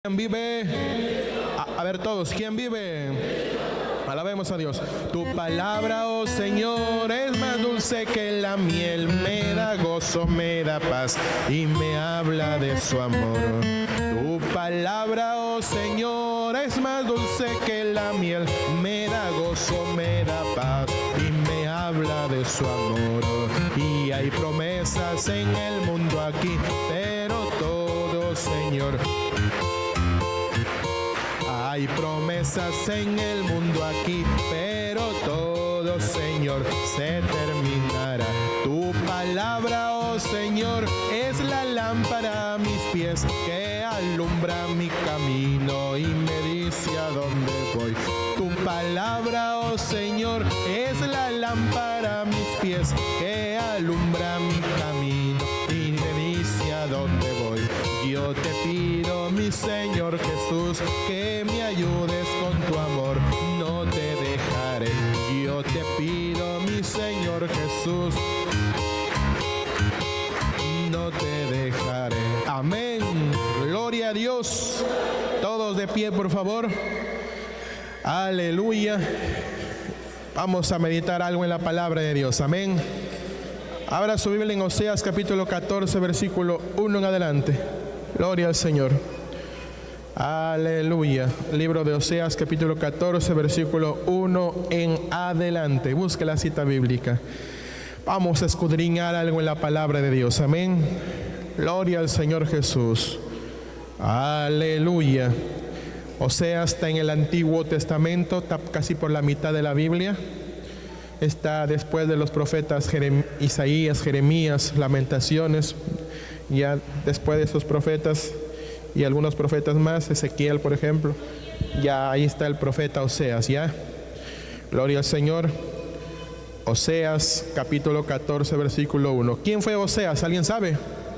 ¿Quién vive? A ver todos, ¿quién vive? Alabemos a Dios. Tu palabra, oh Señor, es más dulce que la miel, me da gozo, me da paz y me habla de su amor. Tu palabra, oh Señor, es más dulce que la miel, me da gozo, me da paz y me habla de su amor. Y hay promesas en el mundo aquí, pero todo, Señor, hay promesas en el mundo aquí, pero todo, Señor, se terminará. Tu palabra, oh Señor, es la lámpara a mis pies que alumbra mi camino y me dice a dónde voy. Tu palabra, oh Señor, es la lámpara a mis pies que alumbra mi camino y me dice a dónde voy. Yo te pido, mi Señor Jesús, que me ayudes con tu amor, no te dejaré. Yo te pido, mi Señor Jesús, no te dejaré. Amén. Gloria a Dios. Todos de pie, por favor. Aleluya. Vamos a meditar algo en la palabra de Dios. Amén. Abra su Biblia en Oseas capítulo 14, versículo 1 en adelante. Gloria al Señor. Aleluya. Libro de Oseas capítulo 14, versículo 1 en adelante. Busque la cita bíblica. Vamos a escudriñar algo en la palabra de Dios. Amén. Gloria al Señor Jesús. Aleluya. Oseas está en el Antiguo Testamento, está casi por la mitad de la Biblia. Está después de los profetas Isaías, Jeremías, Lamentaciones. Ya después de esos profetas y algunos profetas más, Ezequiel por ejemplo, ya ahí está el profeta Oseas, ya. Gloria al Señor. Oseas capítulo 14 versículo 1. ¿Quién fue Oseas? ¿Alguien sabe?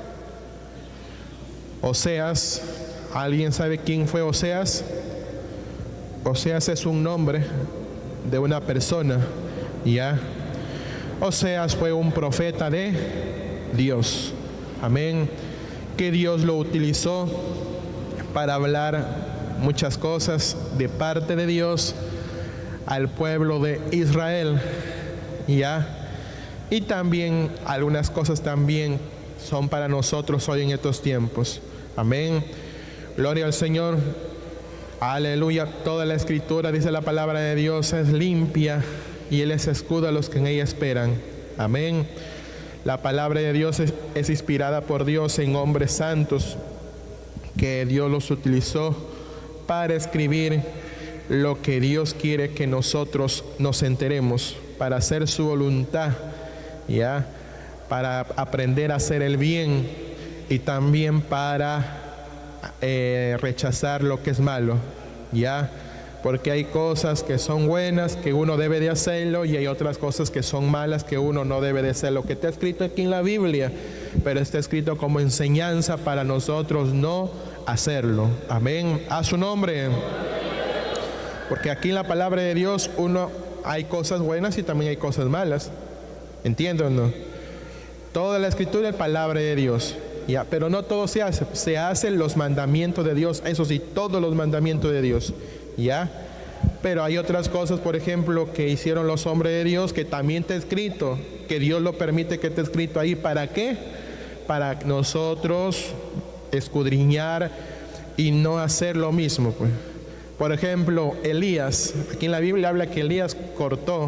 Oseas, ¿alguien sabe quién fue Oseas? Oseas es un nombre de una persona, ya. Oseas fue un profeta de Dios. Amén. Que Dios lo utilizó para hablar muchas cosas de parte de Dios al pueblo de Israel, ya. Y también algunas cosas también son para nosotros hoy en estos tiempos. Amén. Gloria al Señor. Aleluya. Toda la escritura, dice la palabra de Dios, es limpia y Él es escudo a los que en ella esperan. Amén. La palabra de Dios es inspirada por Dios en hombres santos que Dios los utilizó para escribir lo que Dios quiere que nosotros nos enteremos, para hacer su voluntad, ya, para aprender a hacer el bien y también para rechazar lo que es malo, ya. Porque hay cosas que son buenas que uno debe de hacerlo y hay otras cosas que son malas que uno no debe de hacer. Lo que está escrito aquí en la Biblia, pero está escrito como enseñanza para nosotros no hacerlo. Amén. A su nombre. Porque aquí en la palabra de Dios hay cosas buenas y también hay cosas malas. ¿Entienden o no? Toda la escritura es palabra de Dios. Ya, pero no todo se hace. Se hacen los mandamientos de Dios. Eso sí, todos los mandamientos de Dios. ¿Ya? Pero hay otras cosas, por ejemplo, que hicieron los hombres de Dios, que también está escrito, que Dios lo permite que esté escrito ahí. ¿Para qué? Para nosotros escudriñar y no hacer lo mismo, pues. Por ejemplo, Elías, aquí en la Biblia habla que Elías cortó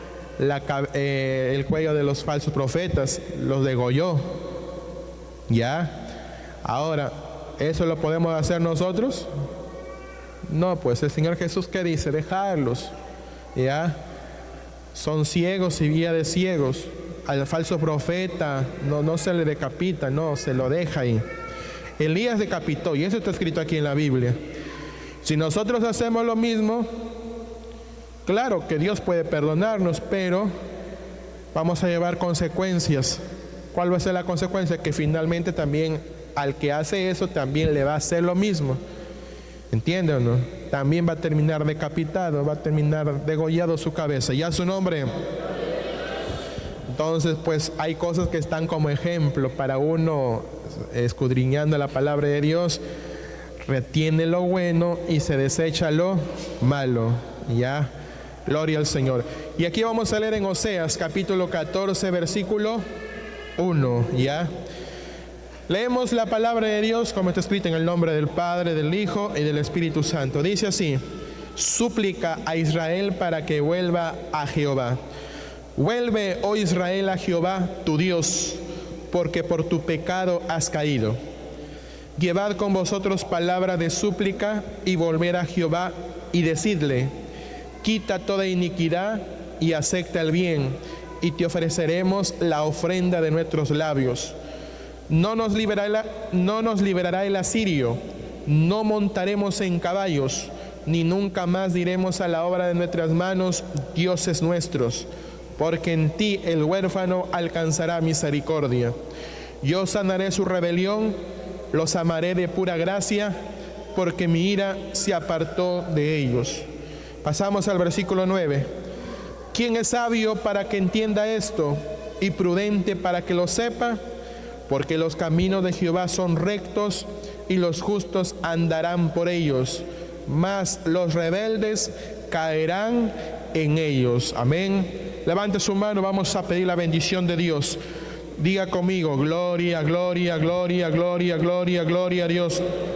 el cuello de los falsos profetas, los degolló. ¿Ya? Ahora, ¿eso lo podemos hacer nosotros? No, pues el Señor Jesús, ¿qué dice? Dejarlos, ¿ya? Son ciegos y guía de ciegos. Al falso profeta no se le decapita, no, se lo deja ahí. Elías decapitó, y eso está escrito aquí en la Biblia. Si nosotros hacemos lo mismo, claro que Dios puede perdonarnos, pero vamos a llevar consecuencias. ¿Cuál va a ser la consecuencia? Que finalmente también al que hace eso también le va a hacer lo mismo. ¿Entienden o no? También va a terminar decapitado, va a terminar degollado su cabeza. ¿Ya su nombre? Entonces, pues hay cosas que están como ejemplo para uno escudriñando la palabra de Dios, retiene lo bueno y se desecha lo malo. Ya, gloria al Señor. Y aquí vamos a leer en Oseas capítulo 14 versículo 1. Ya, leemos la palabra de Dios como está escrita en el nombre del Padre, del Hijo y del Espíritu Santo. Dice así: súplica a Israel para que vuelva a Jehová. Vuelve, oh Israel, a Jehová tu Dios, porque por tu pecado has caído. Llevad con vosotros palabra de súplica y volver a Jehová y decidle: quita toda iniquidad y acepta el bien, y te ofreceremos la ofrenda de nuestros labios. No nos liberará el asirio, no montaremos en caballos, ni nunca más diremos a la obra de nuestras manos: dioses nuestros, porque en ti el huérfano alcanzará misericordia. Yo sanaré su rebelión, los amaré de pura gracia, porque mi ira se apartó de ellos. Pasamos al versículo 9. ¿Quién es sabio para que entienda esto, y prudente para que lo sepa? Porque los caminos de Jehová son rectos, y los justos andarán por ellos, mas los rebeldes caerán en ellos. Amén. Levante su mano, vamos a pedir la bendición de Dios. Diga conmigo: gloria, gloria, gloria, gloria, gloria, gloria a Dios.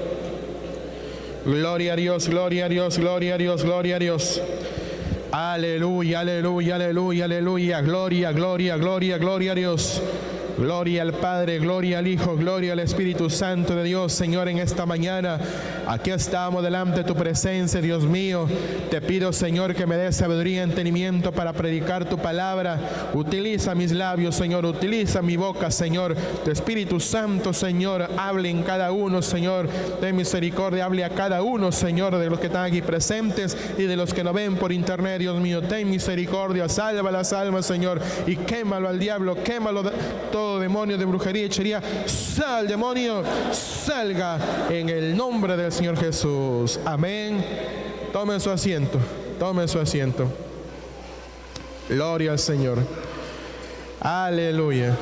Gloria a Dios, gloria a Dios, gloria a Dios, gloria a Dios. Aleluya, aleluya, aleluya, aleluya. Gloria, gloria, gloria, gloria a Dios. Gloria al Padre, gloria al Hijo, gloria al Espíritu Santo de Dios. Señor, en esta mañana aquí estamos delante de tu presencia, Dios mío. Te pido, Señor, que me des sabiduría y entendimiento para predicar tu palabra. Utiliza mis labios, Señor, utiliza mi boca, Señor. Tu Espíritu Santo, Señor, hable en cada uno, Señor. Ten misericordia, hable a cada uno, Señor, de los que están aquí presentes y de los que nos ven por internet, Dios mío. Ten misericordia, salva las almas, Señor, y quémalo al diablo, quémalo todo demonio de brujería y hechicería. Sal, demonio, salga en el nombre del Señor Jesús. Amén. Tomen su asiento, tomen su asiento. Gloria al Señor. Aleluya.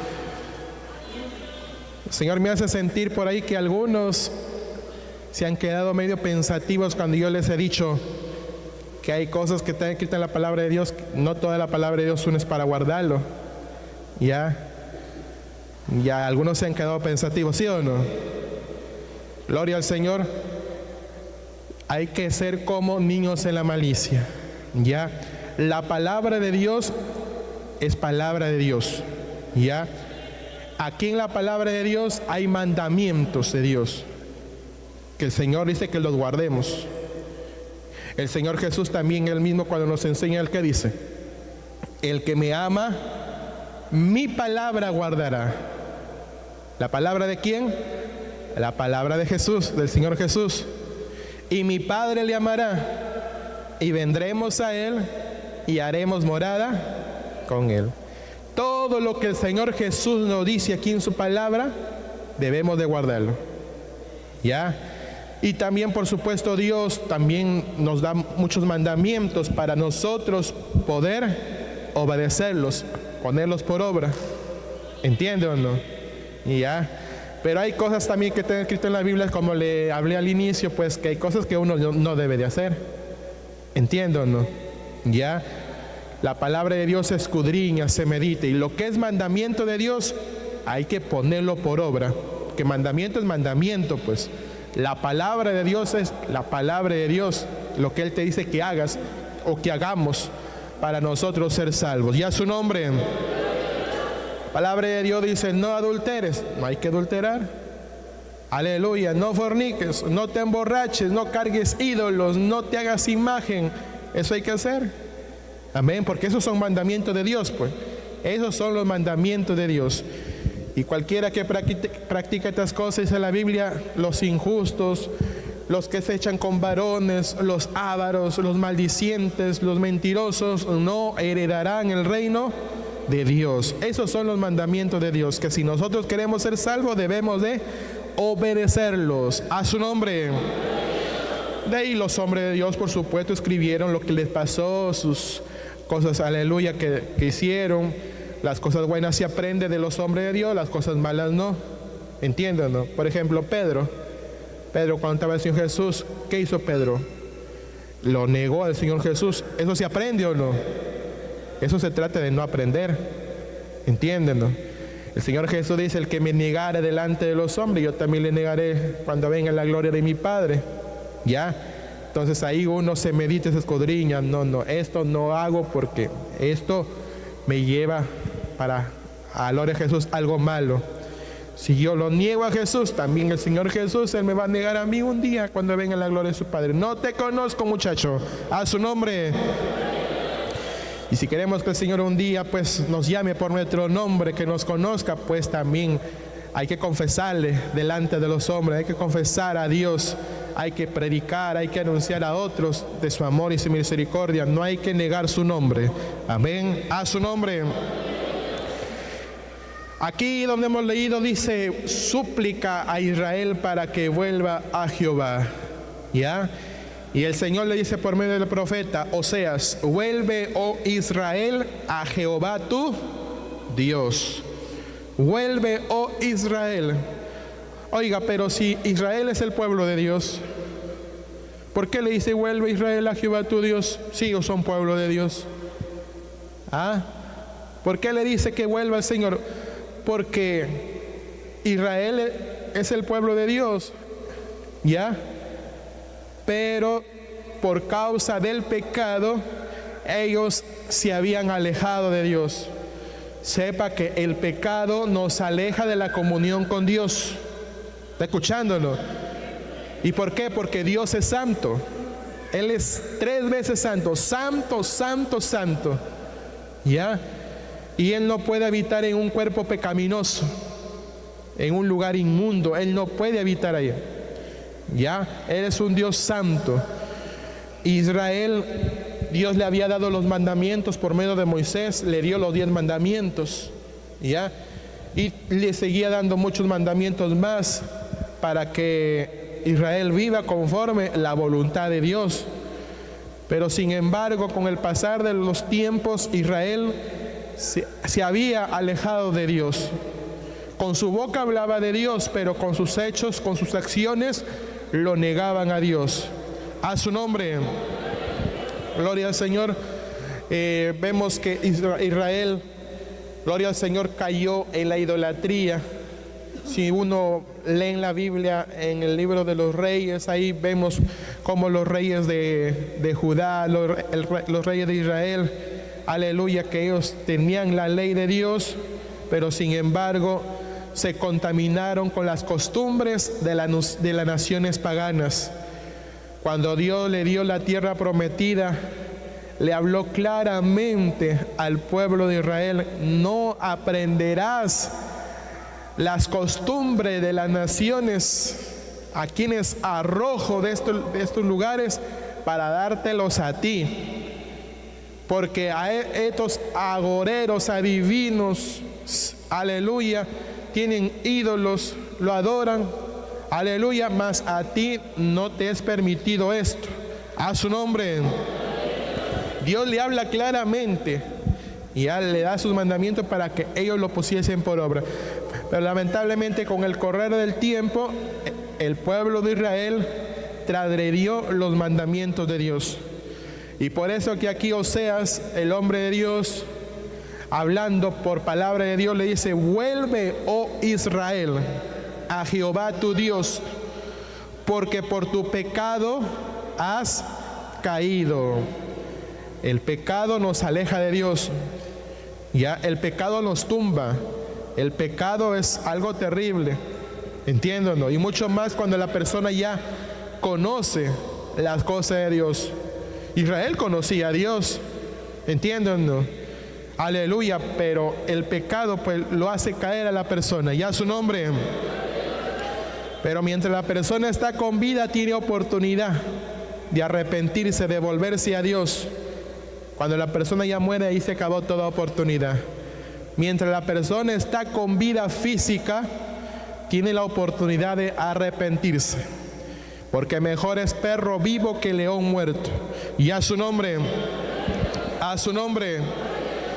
El Señor me hace sentir por ahí que algunos se han quedado medio pensativos cuando yo les he dicho que hay cosas que están escritas en la palabra de Dios. No toda la palabra de Dios es para guardarlo. Ya algunos se han quedado pensativos, ¿sí o no? Gloria al Señor. Hay que ser como niños en la malicia. Ya, la palabra de Dios es palabra de Dios. Ya, aquí en la palabra de Dios hay mandamientos de Dios que el Señor dice que los guardemos. El Señor Jesús también, él mismo, cuando nos enseña, el que dice: el que me ama, mi palabra guardará. ¿La palabra de quién? La palabra de Jesús, del Señor Jesús. Y mi Padre le amará, y vendremos a él y haremos morada con él. Todo lo que el Señor Jesús nos dice aquí en su palabra, debemos de guardarlo. ¿Ya? Y también, por supuesto, Dios también nos da muchos mandamientos para nosotros poder obedecerlos, ponerlos por obra. ¿Entiende o no? Ya. Pero hay cosas también que están escritas en la Biblia, como le hablé al inicio, pues que hay cosas que uno no debe de hacer. ¿Entiende o no? Ya. La palabra de Dios se escudriña, se medita, y lo que es mandamiento de Dios hay que ponerlo por obra. Que mandamiento es mandamiento, pues. La palabra de Dios es la palabra de Dios, lo que Él te dice que hagas o que hagamos para nosotros ser salvos. Ya su nombre. Palabra de Dios dice: no adulteres, no hay que adulterar. Aleluya. No forniques, no te emborraches, no cargues ídolos, no te hagas imagen. Eso hay que hacer. Amén, porque esos son mandamientos de Dios, pues. Esos son los mandamientos de Dios. Y cualquiera que practica estas cosas, dice la Biblia, los injustos, los que se echan con varones, los ávaros, los maldicientes, los mentirosos, no heredarán el reino de Dios. Esos son los mandamientos de Dios, que si nosotros queremos ser salvos, debemos de obedecerlos. A su nombre. De ahí los hombres de Dios, por supuesto, escribieron lo que les pasó, sus cosas, aleluya, que hicieron. Las cosas buenas se aprende de los hombres de Dios, las cosas malas no. ¿Entienden, no? Por ejemplo, Pedro. Pedro, cuando estaba el Señor Jesús, ¿qué hizo Pedro? Lo negó al Señor Jesús. ¿Eso se aprende o no? Eso se trata de no aprender. ¿Entienden? El Señor Jesús dice: el que me negare delante de los hombres, yo también le negaré cuando venga la gloria de mi Padre. ¿Ya? Entonces ahí uno se medita, se escudriña. No, esto no hago porque esto me lleva para, a la gloria de Jesús, algo malo. Si yo lo niego a Jesús, también el Señor Jesús, Él me va a negar a mí un día cuando venga la gloria de su Padre. No te conozco, muchacho. A su nombre. Y si queremos que el Señor un día pues nos llame por nuestro nombre, que nos conozca, pues también hay que confesarle delante de los hombres, hay que confesar a Dios, hay que predicar, hay que anunciar a otros de su amor y su misericordia. No hay que negar su nombre. Amén. A su nombre. Aquí donde hemos leído dice: súplica a Israel para que vuelva a Jehová. ¿Ya? Y el Señor le dice por medio del profeta Oseas: vuelve, oh Israel, a Jehová tu Dios. Vuelve, oh Israel. Oiga, pero si Israel es el pueblo de Dios, ¿por qué le dice vuelve Israel a Jehová tu Dios? Si ellos son pueblo de Dios. ¿Por qué le dice que vuelva el Señor? Porque Israel es el pueblo de Dios, ¿ya? Pero por causa del pecado, ellos se habían alejado de Dios. Sepa que el pecado nos aleja de la comunión con Dios. ¿Está escuchándolo? ¿Y por qué? Porque Dios es santo. Él es 3 veces santo. Santo, santo, santo. ¿Ya? Y Él no puede habitar en un cuerpo pecaminoso, en un lugar inmundo. Él no puede habitar allá. ¿Ya? Él es un Dios santo. Israel, Dios le había dado los mandamientos por medio de Moisés, le dio los 10 mandamientos. ¿Ya? Y le seguía dando muchos mandamientos más para que Israel viva conforme la voluntad de Dios. Pero sin embargo, con el pasar de los tiempos, Israel se había alejado de Dios. Con su boca hablaba de Dios, pero con sus hechos, con sus acciones, lo negaban a Dios. A su nombre. Gloria al Señor. Vemos que Israel, gloria al Señor, cayó en la idolatría. Si uno lee en la Biblia, en el libro de los reyes, ahí vemos como los reyes de Judá, los reyes de Israel, aleluya, que ellos tenían la ley de Dios, pero sin embargo se contaminaron con las costumbres de las naciones paganas. Cuando Dios le dio la tierra prometida, le habló claramente al pueblo de Israel: no aprenderás las costumbres de las naciones a quienes arrojo de estos lugares para dártelos a ti. Porque a estos agoreros, adivinos, aleluya, tienen ídolos, lo adoran, aleluya, mas a ti no te es permitido esto. A su nombre. Dios le habla claramente y le da sus mandamientos para que ellos lo pusiesen por obra. Pero lamentablemente, con el correr del tiempo, el pueblo de Israel transgredió los mandamientos de Dios. Y por eso que aquí Oseas, el hombre de Dios, hablando por palabra de Dios, le dice: vuelve, oh Israel, a Jehová tu Dios, porque por tu pecado has caído. El pecado nos aleja de Dios. Ya, el pecado nos tumba. El pecado es algo terrible, entiéndanlo, y mucho más cuando la persona ya conoce las cosas de Dios. Israel conocía a Dios, entiéndanlo, aleluya, pero el pecado pues lo hace caer a la persona, ya su nombre. Pero mientras la persona está con vida, tiene oportunidad de arrepentirse, de volverse a Dios. Cuando la persona ya muere, ahí se acabó toda oportunidad. Mientras la persona está con vida física, tiene la oportunidad de arrepentirse. Porque mejor es perro vivo que león muerto. Y a su nombre, a su nombre.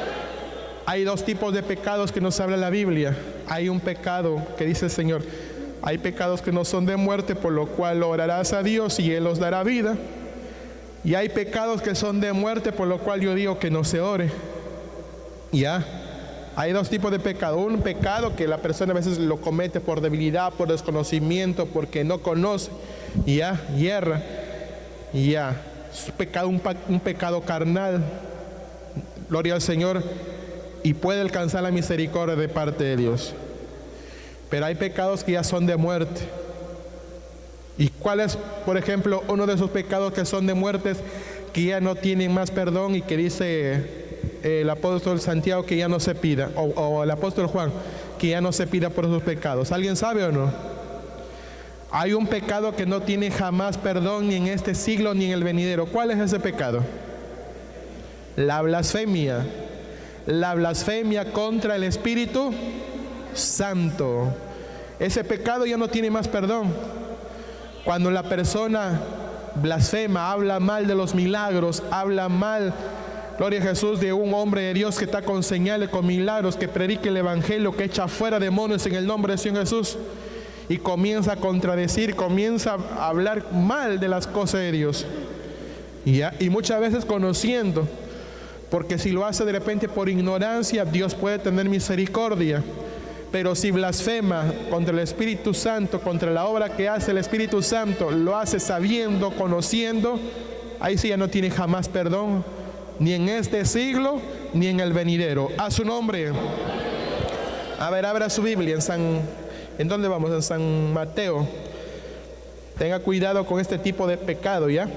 Hay 2 tipos de pecados que nos habla la Biblia. Hay un pecado que dice el Señor: Hay pecados que no son de muerte, por lo cual orarás a Dios y Él os dará vida. Y hay pecados que son de muerte, por lo cual yo digo que no se ore. Ya. Hay dos tipos de pecado. Un pecado que la persona a veces lo comete por debilidad, por desconocimiento, porque no conoce. Ya, hierra. Ya. Es pecado, un pecado carnal. Gloria al Señor. Y puede alcanzar la misericordia de parte de Dios. Pero hay pecados que ya son de muerte. ¿Y cuál es, por ejemplo, uno de esos pecados que son de muerte, que ya no tienen más perdón y que dice el apóstol Santiago que ya no se pida, o el apóstol Juan, que ya no se pida por esos pecados? ¿Alguien sabe o no? Hay un pecado que no tiene jamás perdón, ni en este siglo ni en el venidero. ¿Cuál es ese pecado? La blasfemia. La blasfemia contra el Espíritu Santo. Ese pecado ya no tiene más perdón. Cuando la persona blasfema, habla mal de los milagros, habla mal, gloria a Jesús, de un hombre de Dios que está con señales, con milagros, que predique el evangelio, que echa fuera demonios en el nombre del Señor Jesús, y comienza a contradecir, comienza a hablar mal de las cosas de Dios, y muchas veces conociendo, porque si lo hace de repente por ignorancia, Dios puede tener misericordia. Pero si blasfema contra el Espíritu Santo, contra la obra que hace el Espíritu Santo, lo hace sabiendo, conociendo, ahí sí ya no tiene jamás perdón, ni en este siglo, ni en el venidero. A su nombre. A ver, abra su Biblia ¿en dónde vamos? En San Mateo. Tenga cuidado con este tipo de pecado, ¿ya?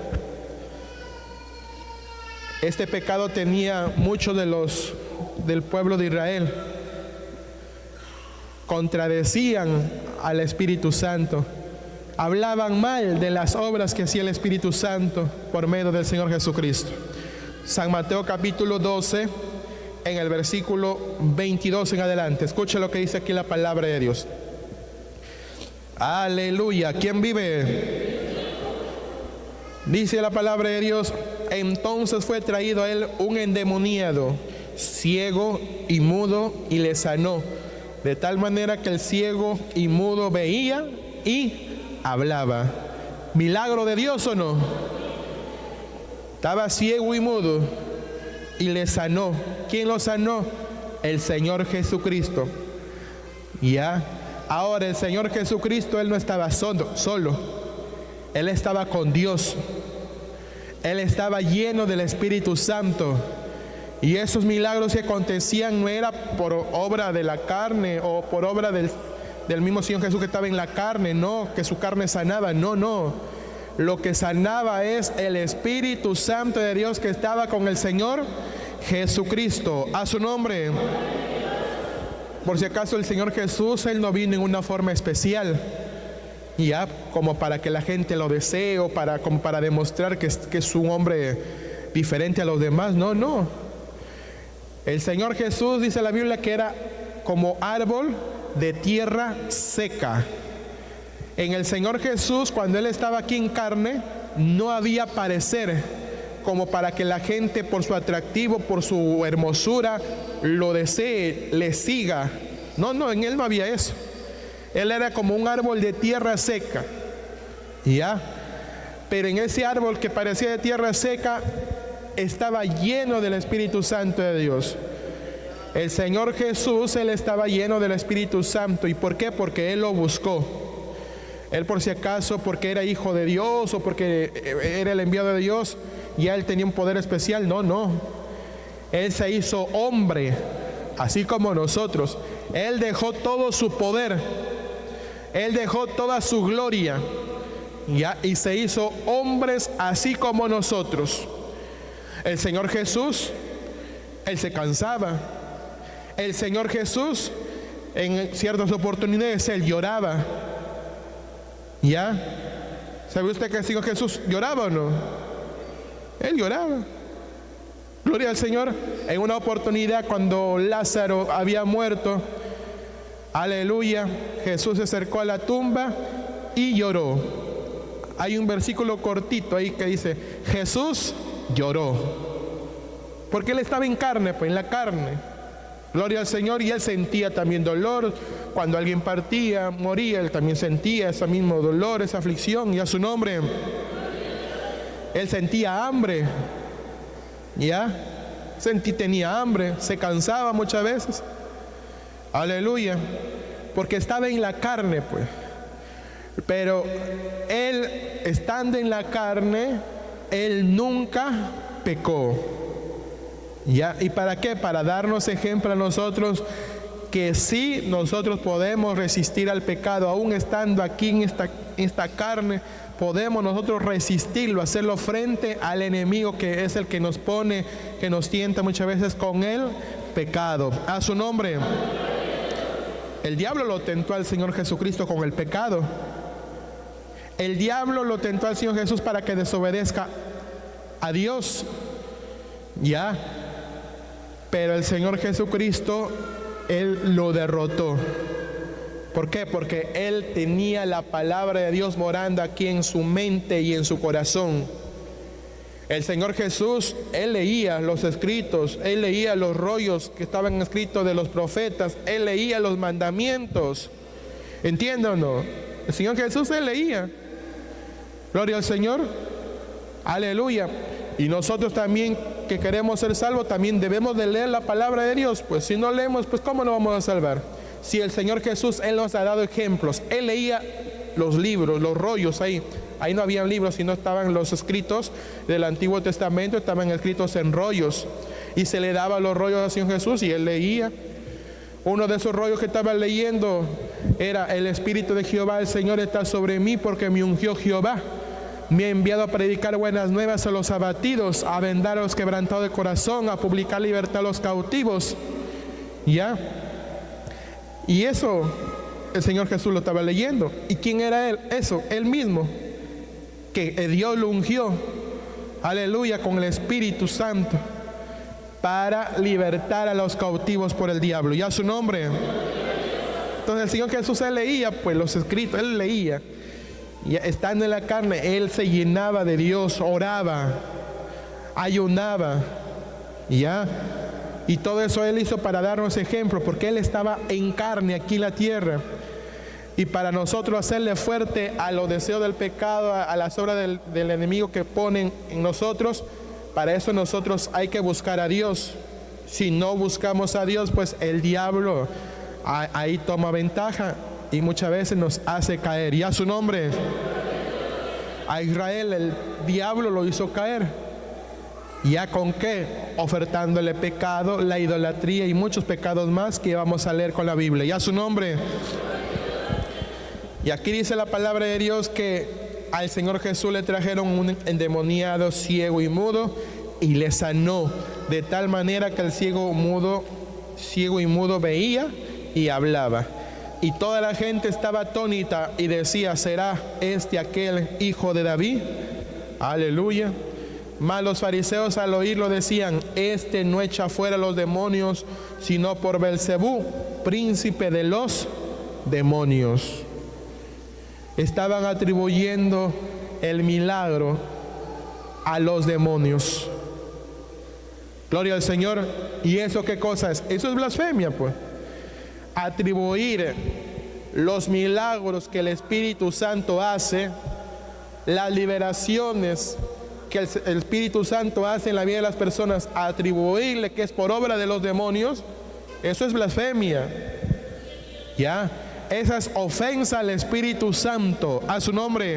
Este pecado tenía muchos del pueblo de Israel. Contradecían al Espíritu Santo, hablaban mal de las obras que hacía el Espíritu Santo por medio del Señor Jesucristo. San Mateo capítulo 12, en el versículo 22 en adelante. Escuche lo que dice aquí la palabra de Dios. Aleluya. ¿Quién vive? Dice la palabra de Dios: entonces fue traído a él un endemoniado, ciego y mudo, y le sanó. De tal manera que el ciego y mudo veía y hablaba. ¿Milagro de Dios o no? Estaba ciego y mudo y le sanó. ¿Quién lo sanó? El Señor Jesucristo. Ya. Ahora el Señor Jesucristo, Él no estaba solo. Él estaba con Dios. Él estaba lleno del Espíritu Santo. Y esos milagros que acontecían no era por obra de la carne o por obra del mismo Señor Jesús que estaba en la carne, no, que su carne sanaba, no. Lo que sanaba es el Espíritu Santo de Dios que estaba con el Señor Jesucristo. A su nombre. Por si acaso el Señor Jesús, Él no vino en una forma especial, ya, como para que la gente lo desee o como para demostrar que es un hombre diferente a los demás. No. El Señor Jesús, dice la Biblia, que era como árbol de tierra seca. En el Señor Jesús, cuando Él estaba aquí en carne, no había parecer como para que la gente, por su atractivo, por su hermosura, lo desee, le siga. No, en Él no había eso. Él era como un árbol de tierra seca. ¿Ya? Pero en ese árbol que parecía de tierra seca, estaba lleno del Espíritu Santo de Dios. El Señor Jesús, Él estaba lleno del Espíritu Santo. ¿Y por qué? Porque Él lo buscó. Él, por si acaso, porque era hijo de Dios o porque era el enviado de Dios, ya Él tenía un poder especial. No. Él se hizo hombre, así como nosotros. Él dejó todo su poder. Él dejó toda su gloria, ¿ya? Y se hizo hombres así como nosotros. El Señor Jesús, Él se cansaba. El Señor Jesús, en ciertas oportunidades, Él lloraba. ¿Ya? ¿Sabe usted que el Señor Jesús lloraba o no? Él lloraba. Gloria al Señor. En una oportunidad, cuando Lázaro había muerto, aleluya, Jesús se acercó a la tumba y lloró. Hay un versículo cortito ahí que dice: Jesús lloró, porque Él estaba en carne, pues en la carne. Gloria al Señor. Y él sentía también dolor. Cuando alguien partía, moría, él también sentía ese mismo dolor, esa aflicción. Y a su nombre. Él sentía hambre. ¿Ya? Tenía hambre, se cansaba muchas veces. Aleluya. Porque estaba en la carne, pues. Pero él, estando en la carne, él nunca pecó. ¿Ya? ¿Y para qué? Para darnos ejemplo a nosotros que sí, nosotros podemos resistir al pecado, aún estando aquí en esta carne. Podemos nosotros resistirlo, hacerlo frente al enemigo, que es el que nos pone, que nos tienta muchas veces con el pecado. A su nombre. El diablo lo tentó al Señor Jesucristo con el pecado. El diablo lo tentó al Señor Jesús para que desobedezca a Dios. Ya. Pero el Señor Jesucristo, Él lo derrotó. ¿Por qué? Porque él tenía la palabra de Dios morando aquí en su mente y en su corazón. El Señor Jesús, él leía los escritos, él leía los rollos que estaban escritos de los profetas, él leía los mandamientos. ¿Entienden o no? El Señor Jesús, él leía. Gloria al Señor. Aleluya. Y nosotros también, que queremos ser salvos, también debemos de leer la palabra de Dios. Pues si no leemos, pues ¿cómo nos vamos a salvar? Si el Señor Jesús, Él nos ha dado ejemplos. Él leía los libros, los rollos ahí. Ahí no habían libros, sino estaban los escritos del Antiguo Testamento, estaban escritos en rollos. Y se le daba los rollos al Señor Jesús y Él leía. Uno de esos rollos que estaba leyendo era: el Espíritu de Jehová, el Señor, está sobre mí, porque me ungió Jehová. Me ha enviado a predicar buenas nuevas a los abatidos, a vendar a los quebrantados de corazón, a publicar libertad a los cautivos. ¿Ya? Y eso el Señor Jesús lo estaba leyendo. ¿Y quién era Él? Eso, Él mismo, que Dios lo ungió, aleluya, con el Espíritu Santo, para libertar a los cautivos por el diablo. Y a su nombre. Entonces el Señor Jesús, Él leía pues los escritos, Él leía. Y estando en la carne, Él se llenaba de Dios, oraba, ayunaba. ¿Ya? Y todo eso Él hizo para darnos ejemplo, porque Él estaba en carne aquí en la tierra. Y para nosotros hacerle fuerte a los deseos del pecado, a las obras del enemigo que ponen en nosotros, para eso nosotros hay que buscar a Dios. Si no buscamos a Dios, pues el diablo ahí toma ventaja y muchas veces nos hace caer. Y a su nombre. A Israel el diablo lo hizo caer. ¿Ya con qué? Ofertándole pecado, la idolatría y muchos pecados más que vamos a leer con la Biblia. Y a su nombre. Y aquí dice la palabra de Dios que al Señor Jesús le trajeron un endemoniado ciego y mudo y le sanó, de tal manera que el ciego y mudo veía y hablaba. Y toda la gente estaba atónita y decía: ¿será este aquel hijo de David? Aleluya. Mas los fariseos al oírlo decían: este no echa fuera los demonios, sino por Belcebú, príncipe de los demonios. Estaban atribuyendo el milagro a los demonios. Gloria al Señor. ¿Y eso qué cosa es? Eso es blasfemia, pues. Atribuir los milagros que el Espíritu Santo hace, las liberaciones que el Espíritu Santo hace en la vida de las personas, atribuirle que es por obra de los demonios, eso es blasfemia. ¿Ya? Esa es ofensa al Espíritu Santo. A su nombre.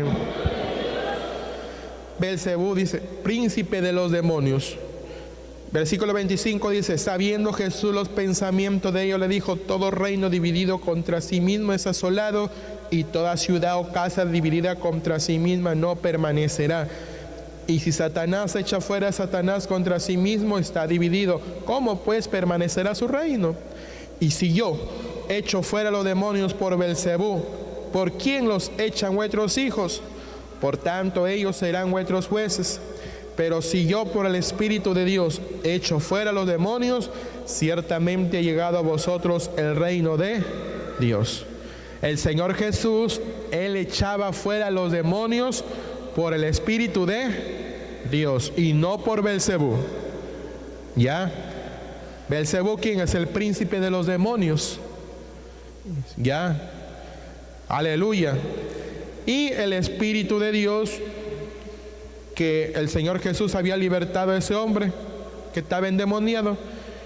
Belcebú dice: príncipe de los demonios. Versículo 25 dice: sabiendo Jesús los pensamientos de ellos, le dijo: todo reino dividido contra sí mismo es asolado, y toda ciudad o casa dividida contra sí misma no permanecerá. Y si Satanás echa fuera a Satanás contra sí mismo, está dividido. ¿Cómo pues permanecerá su reino? Y si yo echo fuera los demonios por Belcebú, ¿por quién los echan vuestros hijos? Por tanto ellos serán vuestros jueces. Pero si yo por el Espíritu de Dios echo fuera los demonios, ciertamente ha llegado a vosotros el reino de Dios. El Señor Jesús, Él echaba fuera los demonios por el Espíritu de Dios y no por Belcebú. ¿Ya? Beelzebú, ¿quién es? El príncipe de los demonios. Ya. Aleluya. Y el Espíritu de Dios, que el Señor Jesús había libertado a ese hombre que estaba endemoniado.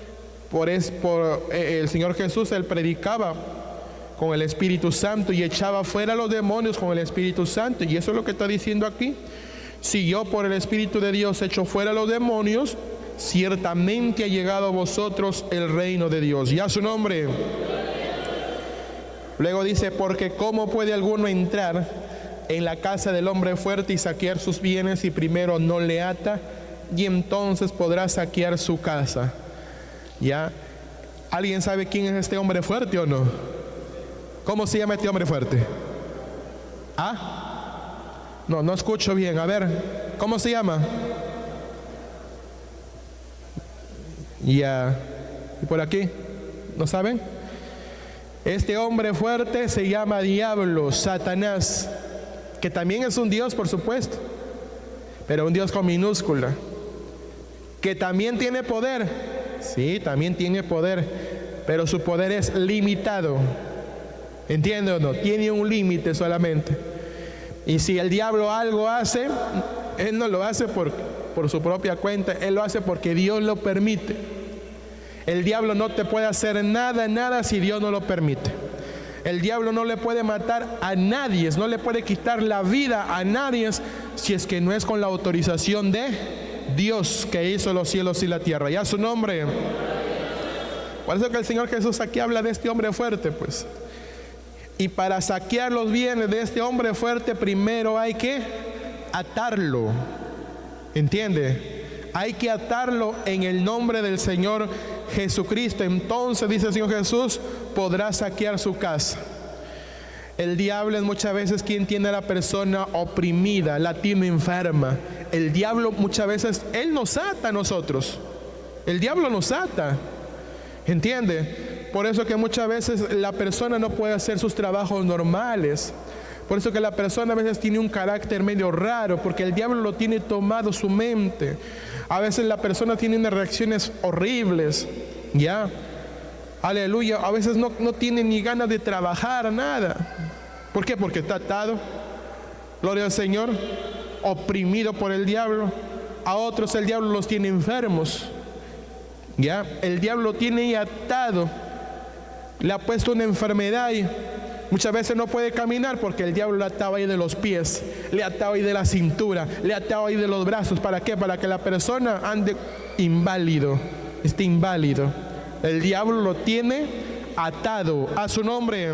El Señor Jesús, él predicaba con el Espíritu Santo y echaba fuera a los demonios con el Espíritu Santo. Y eso es lo que está diciendo aquí. Si yo por el Espíritu de Dios echo fuera a los demonios, ciertamente ha llegado a vosotros el reino de Dios. Y a su nombre. Luego dice, porque ¿cómo puede alguno entrar en la casa del hombre fuerte y saquear sus bienes si primero no le ata? Y entonces podrá saquear su casa. ¿Ya? ¿Alguien sabe quién es este hombre fuerte o no? ¿Cómo se llama este hombre fuerte? ¿Ah? No escucho bien. A ver, ¿cómo se llama? Ya. ¿Y por aquí? ¿No saben? Este hombre fuerte se llama Diablo, Satanás, que también es un Dios, por supuesto, pero un Dios con minúscula, que también tiene poder. Sí, también tiene poder, pero su poder es limitado. ¿Entiende o no? Tiene un límite solamente. Y si el diablo algo hace, él no lo hace por su propia cuenta, él lo hace porque Dios lo permite. El diablo no te puede hacer nada si Dios no lo permite. El diablo no le puede matar a nadie, no le puede quitar la vida a nadie si es que no es con la autorización de Dios, que hizo los cielos y la tierra. Y a su nombre. Por eso que el Señor Jesús aquí habla de este hombre fuerte, pues. Y para saquear los bienes de este hombre fuerte, primero hay que atarlo. ¿Entiende? Hay que atarlo en el nombre del Señor Jesucristo. Entonces, dice el Señor Jesús, podrá saquear su casa. El diablo es muchas veces quien tiene a la persona oprimida, la tiene enferma. El diablo muchas veces, él nos ata a nosotros. El diablo nos ata. ¿Entiende? Por eso que muchas veces la persona no puede hacer sus trabajos normales. Por eso que la persona a veces tiene un carácter medio raro, porque el diablo lo tiene tomado su mente. A veces la persona tiene unas reacciones horribles, ¿ya? Aleluya. A veces no tiene ni ganas de trabajar, nada. ¿Por qué? Porque está atado. Gloria al Señor. Oprimido por el diablo. A otros el diablo los tiene enfermos, ¿ya? El diablo tiene atado. Le ha puesto una enfermedad y muchas veces no puede caminar porque el diablo le ataba ahí de los pies, le ataba ahí de la cintura, le ataba ahí de los brazos. ¿Para qué? Para que la persona ande inválido, esté inválido. El diablo lo tiene atado. A su nombre.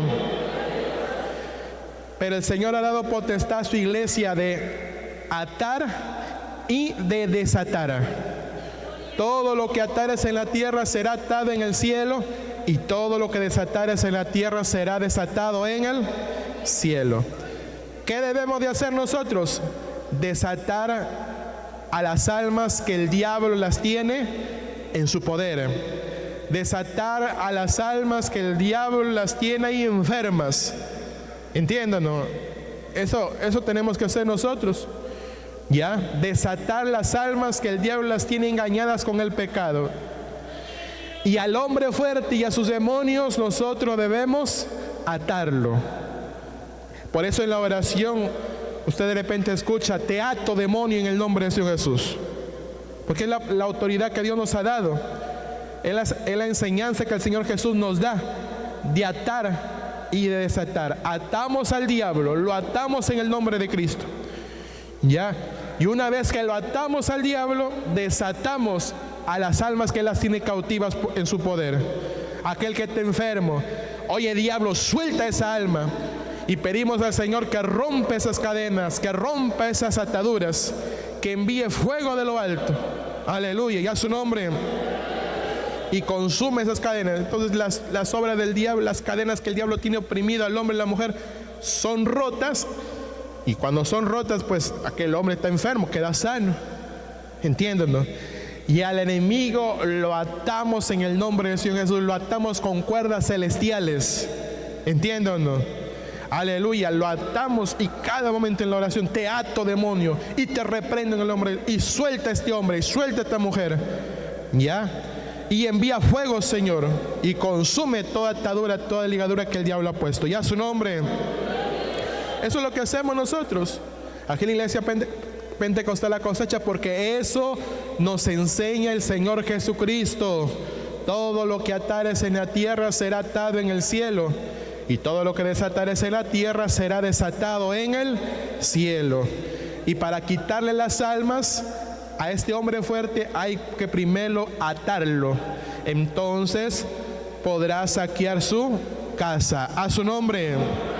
Pero el Señor ha dado potestad a su iglesia de atar y de desatar. Todo lo que atares en la tierra será atado en el cielo, y todo lo que desatares en la tierra será desatado en el cielo. ¿Qué debemos de hacer nosotros? Desatar a las almas que el diablo las tiene en su poder. Desatar a las almas que el diablo las tiene ahí enfermas. Entiéndanos. Eso tenemos que hacer nosotros. ¿Ya? Desatar las almas que el diablo las tiene engañadas con el pecado. Y al hombre fuerte y a sus demonios nosotros debemos atarlo. Por eso en la oración usted de repente escucha: te ato, demonio, en el nombre de Señor Jesús. Porque es la autoridad que Dios nos ha dado. Es la enseñanza que el Señor Jesús nos da de atar y de desatar. Atamos al diablo, lo atamos en el nombre de Cristo. ¿Ya? Y una vez que lo atamos al diablo, desatamos a las almas que las tiene cautivas en su poder. Aquel que está enfermo, oye diablo, suelta esa alma. Y pedimos al Señor que rompa esas cadenas, que rompa esas ataduras, que envíe fuego de lo alto. Aleluya, y a su nombre. Y consume esas cadenas. Entonces las obras del diablo, las cadenas que el diablo tiene oprimido al hombre y la mujer, son rotas. Y cuando son rotas, pues aquel hombre está enfermo, queda sano. ¿Entienden? Y al enemigo lo atamos en el nombre del Señor Jesús, lo atamos con cuerdas celestiales. ¿Entienden? Aleluya, lo atamos, y cada momento en la oración: te ato, demonio, y te reprendo en el nombre, y suelta a este hombre, y suelta a esta mujer. ¿Ya? y envía fuego, Señor, y consume toda atadura, toda ligadura que el diablo ha puesto. Ya su nombre. Eso es lo que hacemos nosotros aquí en la iglesia Pentecostal La Cosecha, porque eso nos enseña el Señor Jesucristo. Todo lo que atares en la tierra será atado en el cielo, y todo lo que desatares en la tierra será desatado en el cielo. Y para quitarle las almas a este hombre fuerte hay que primero atarlo. Entonces podrá saquear su casa. A su nombre.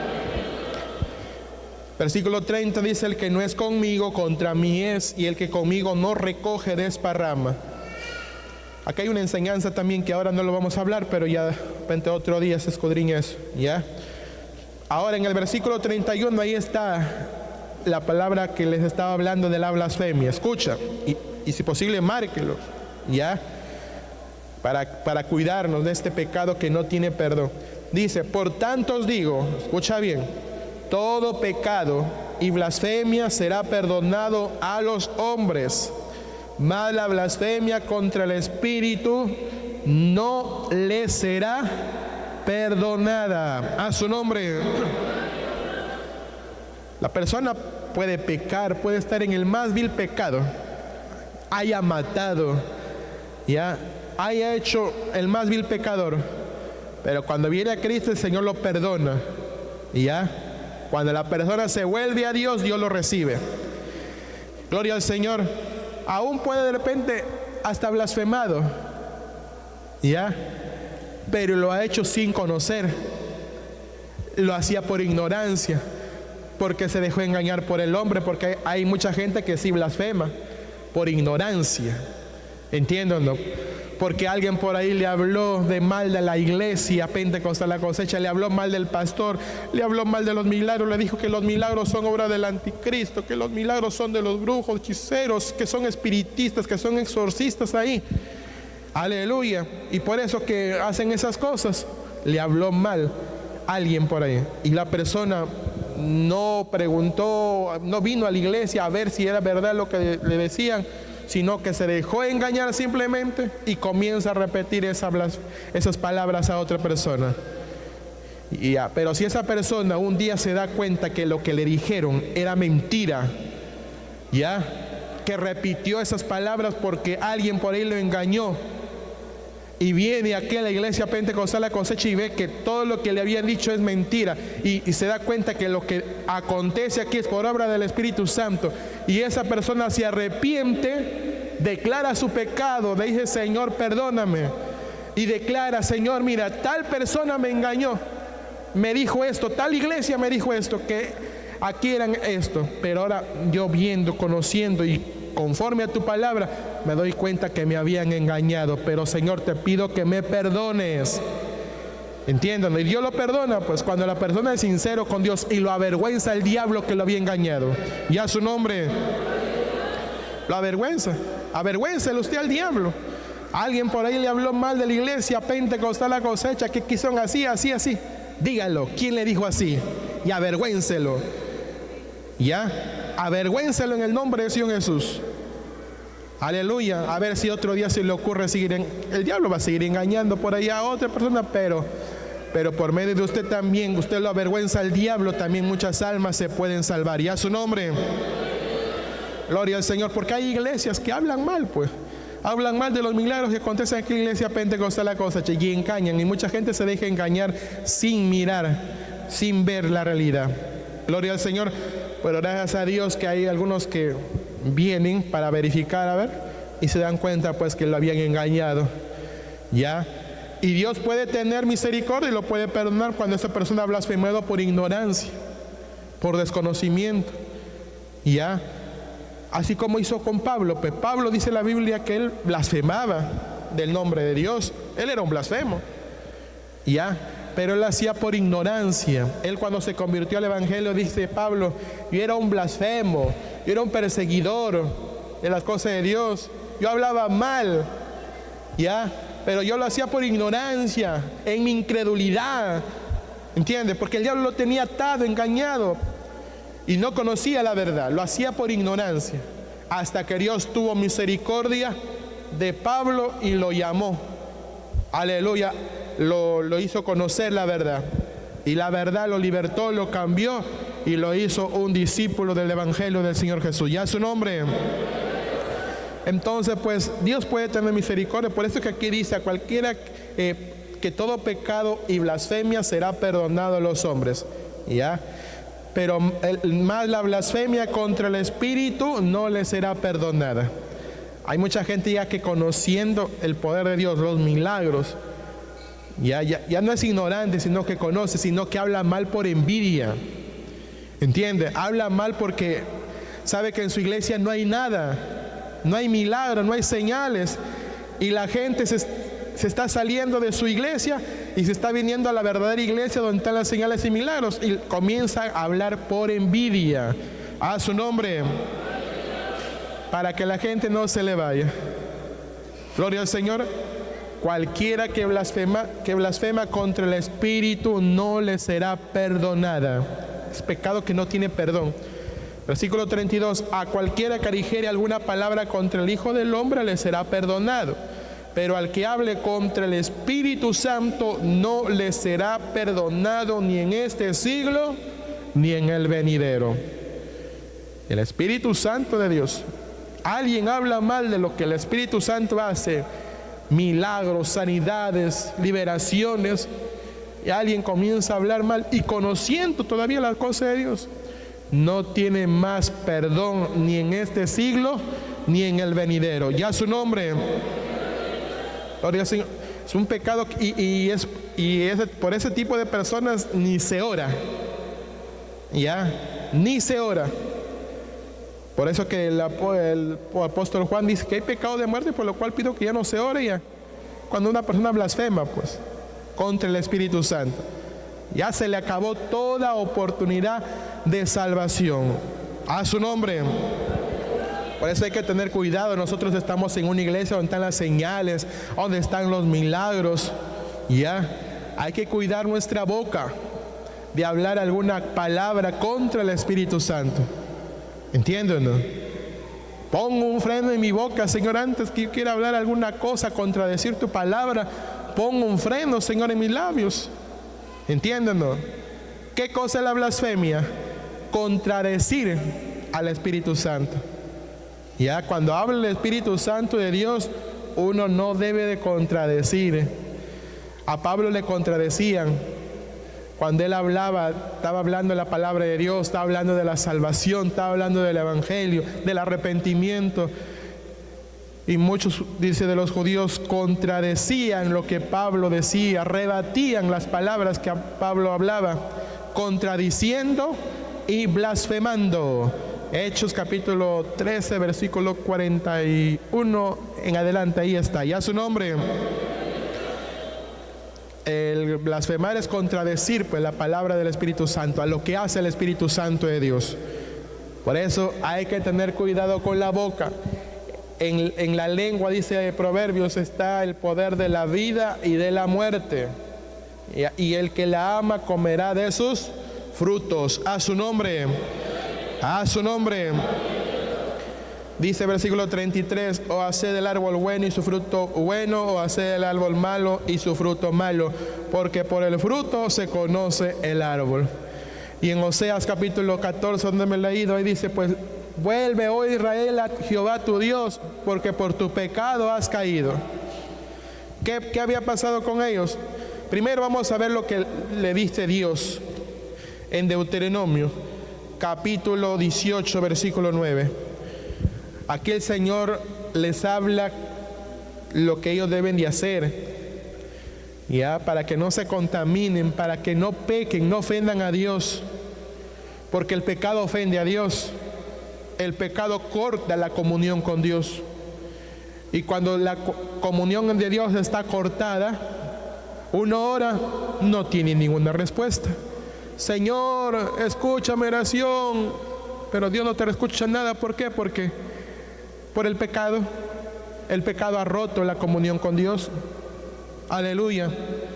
Versículo 30 dice: el que no es conmigo, contra mí es, y el que conmigo no recoge, desparrama. Acá hay una enseñanza también que ahora no lo vamos a hablar, pero ya de repente otro día se escudriña eso, ¿ya? Ahora en el versículo 31 ahí está la palabra que les estaba hablando de la blasfemia. Escucha, y si posible márquelo, ¿ya? Para cuidarnos de este pecado que no tiene perdón. Dice: por tanto os digo, escucha bien, todo pecado y blasfemia será perdonado a los hombres, mas la blasfemia contra el Espíritu no le será perdonada. A su nombre. La persona puede pecar, puede estar en el más vil pecado, haya matado, ya haya hecho el más vil pecador, pero cuando viene a Cristo el Señor lo perdona, ya. Cuando la persona se vuelve a Dios, Dios lo recibe. Gloria al Señor. Aún puede de repente hasta blasfemado, ya, pero lo ha hecho sin conocer. Lo hacía por ignorancia, porque se dejó engañar por el hombre, porque hay mucha gente que sí blasfema por ignorancia. ¿Entienden? Porque alguien por ahí le habló de mal de la iglesia Pentecostal La Cosecha, le habló mal del pastor, le habló mal de los milagros, le dijo que los milagros son obra del anticristo, que los milagros son de los brujos, hechiceros, que son espiritistas, que son exorcistas ahí. Aleluya. Y por eso que hacen esas cosas, le habló mal alguien por ahí, y la persona no preguntó, no vino a la iglesia a ver si era verdad lo que le decían, sino que se dejó engañar simplemente y comienza a repetir esas palabras a otra persona. Ya, pero si esa persona un día se da cuenta que lo que le dijeron era mentira, ya, que repitió esas palabras porque alguien por ahí lo engañó, y viene aquí a la iglesia Pentecostal La Cosecha y ve que todo lo que le habían dicho es mentira, y se da cuenta que lo que acontece aquí es por obra del Espíritu Santo, y esa persona se arrepiente, declara su pecado, le dice: Señor, perdóname, y declara: Señor, mira, tal persona me engañó, me dijo esto, tal iglesia me dijo esto, que aquí eran esto, pero ahora yo viendo, conociendo y conforme a tu palabra, me doy cuenta que me habían engañado, pero Señor, te pido que me perdones. Entiendan, y Dios lo perdona, pues cuando la persona es sincero con Dios y lo avergüenza el diablo que lo había engañado. Ya su nombre. Lo avergüenza. Avergüéncelo usted al diablo. Alguien por ahí le habló mal de la iglesia Pentecostal La Cosecha, que son así, así, así. Dígalo, ¿quién le dijo así? Y avergüéncelo. Ya, avergüéncelo en el nombre de Señor Jesús. Aleluya. A ver si otro día se le ocurre seguir el diablo va a seguir engañando por ahí a otra persona, pero por medio de usted también, usted lo avergüenza al diablo, también muchas almas se pueden salvar. Y a su nombre. Gloria al Señor, porque hay iglesias que hablan mal, pues. Hablan mal de los milagros que acontecen aquí en la iglesia Pentecostal La Cosecha y engañan, y mucha gente se deja engañar sin mirar, sin ver la realidad. Gloria al Señor. Pero gracias a Dios que hay algunos que vienen para verificar, a ver, y se dan cuenta pues que lo habían engañado, ya. Y Dios puede tener misericordia y lo puede perdonar cuando esta persona ha blasfemado por ignorancia, por desconocimiento, ya. Así como hizo con Pablo, pues Pablo dice en la Biblia que él blasfemaba del nombre de Dios, él era un blasfemo, ya. Pero él lo hacía por ignorancia. Él, cuando se convirtió al evangelio, dice Pablo: yo era un blasfemo, yo era un perseguidor de las cosas de Dios, yo hablaba mal, ya, pero yo lo hacía por ignorancia, en mi incredulidad, ¿entiendes? Porque el diablo lo tenía atado, engañado, y no conocía la verdad, lo hacía por ignorancia, hasta que Dios tuvo misericordia de Pablo y lo llamó, aleluya, lo hizo conocer la verdad. Y la verdad lo libertó, lo cambió y lo hizo un discípulo del Evangelio del Señor Jesús. Ya su nombre. Entonces, pues, Dios puede tener misericordia. Por eso que aquí dice: a cualquiera que todo pecado y blasfemia será perdonado a los hombres. ¿Ya? Pero más la blasfemia contra el Espíritu no le será perdonada. Hay mucha gente ya que, conociendo el poder de Dios, los milagros, ya no es ignorante, sino que conoce, sino que habla mal por envidia. ¿Entiende? Habla mal porque sabe que en su iglesia no hay nada, no hay milagro, no hay señales, y la gente se está saliendo de su iglesia y se está viniendo a la verdadera iglesia donde están las señales y milagros, y comienza a hablar por envidia. A su nombre, para que la gente no se le vaya. Gloria al Señor. Cualquiera que blasfema contra el Espíritu no le será perdonada. Es pecado que no tiene perdón. Versículo 32: a cualquiera que dijere alguna palabra contra el Hijo del Hombre le será perdonado, pero al que hable contra el Espíritu Santo no le será perdonado, ni en este siglo ni en el venidero. El Espíritu Santo de Dios. Alguien habla mal de lo que el Espíritu Santo hace, milagros, sanidades, liberaciones, y alguien comienza a hablar mal y conociendo todavía las cosas de Dios, no tiene más perdón ni en este siglo ni en el venidero. Ya su nombre. Gloria al Señor. Es un pecado por ese tipo de personas ni se ora. Ya, ni se ora. Por eso que el apóstol Juan dice que hay pecado de muerte, por lo cual pido que ya no se ore ya. Cuando una persona blasfema, pues, contra el Espíritu Santo, ya se le acabó toda oportunidad de salvación. A su nombre. Por eso hay que tener cuidado. Nosotros estamos en una iglesia donde están las señales, donde están los milagros. Ya, hay que cuidar nuestra boca de hablar alguna palabra contra el Espíritu Santo. ¿Entienden, no? Pongo un freno en mi boca, Señor, antes que yo quiera hablar alguna cosa, contradecir tu palabra. Pongo un freno, Señor, en mis labios. ¿Entienden, no? ¿Qué cosa es la blasfemia? Contradecir al Espíritu Santo. Ya, cuando habla el Espíritu Santo de Dios, uno no debe de contradecir. A Pablo le contradecían. Cuando él hablaba, estaba hablando de la palabra de Dios, estaba hablando de la salvación, estaba hablando del Evangelio, del arrepentimiento. Y muchos, dice, de los judíos contradecían lo que Pablo decía, rebatían las palabras que Pablo hablaba, contradiciendo y blasfemando. Hechos capítulo 13, versículo 41 en adelante, ahí está. Ya su nombre. El blasfemar es contradecir, pues, la palabra del Espíritu Santo, a lo que hace el Espíritu Santo de Dios. Por eso hay que tener cuidado con la boca. En la lengua, dice Proverbios, está el poder de la vida y de la muerte. Y el que la ama comerá de sus frutos. A su nombre. A su nombre. Dice versículo 33: o haced el árbol bueno y su fruto bueno, o haced el árbol malo y su fruto malo, porque por el fruto se conoce el árbol. Y en Oseas capítulo 14, donde me he leído, ahí dice: pues vuelve, oh Israel, a Jehová tu Dios, porque por tu pecado has caído. ¿Qué había pasado con ellos? Primero vamos a ver lo que le dice Dios en Deuteronomio capítulo 18, versículo 9. Aquí el Señor les habla lo que ellos deben de hacer, ya, para que no se contaminen, para que no pequen, no ofendan a Dios, porque el pecado ofende a Dios. El pecado corta la comunión con Dios, y cuando la comunión de Dios está cortada, uno ora, no tiene ninguna respuesta. Señor, escucha mi oración, pero Dios no te escucha nada. ¿Por qué? Porque por el pecado ha roto la comunión con Dios. Aleluya.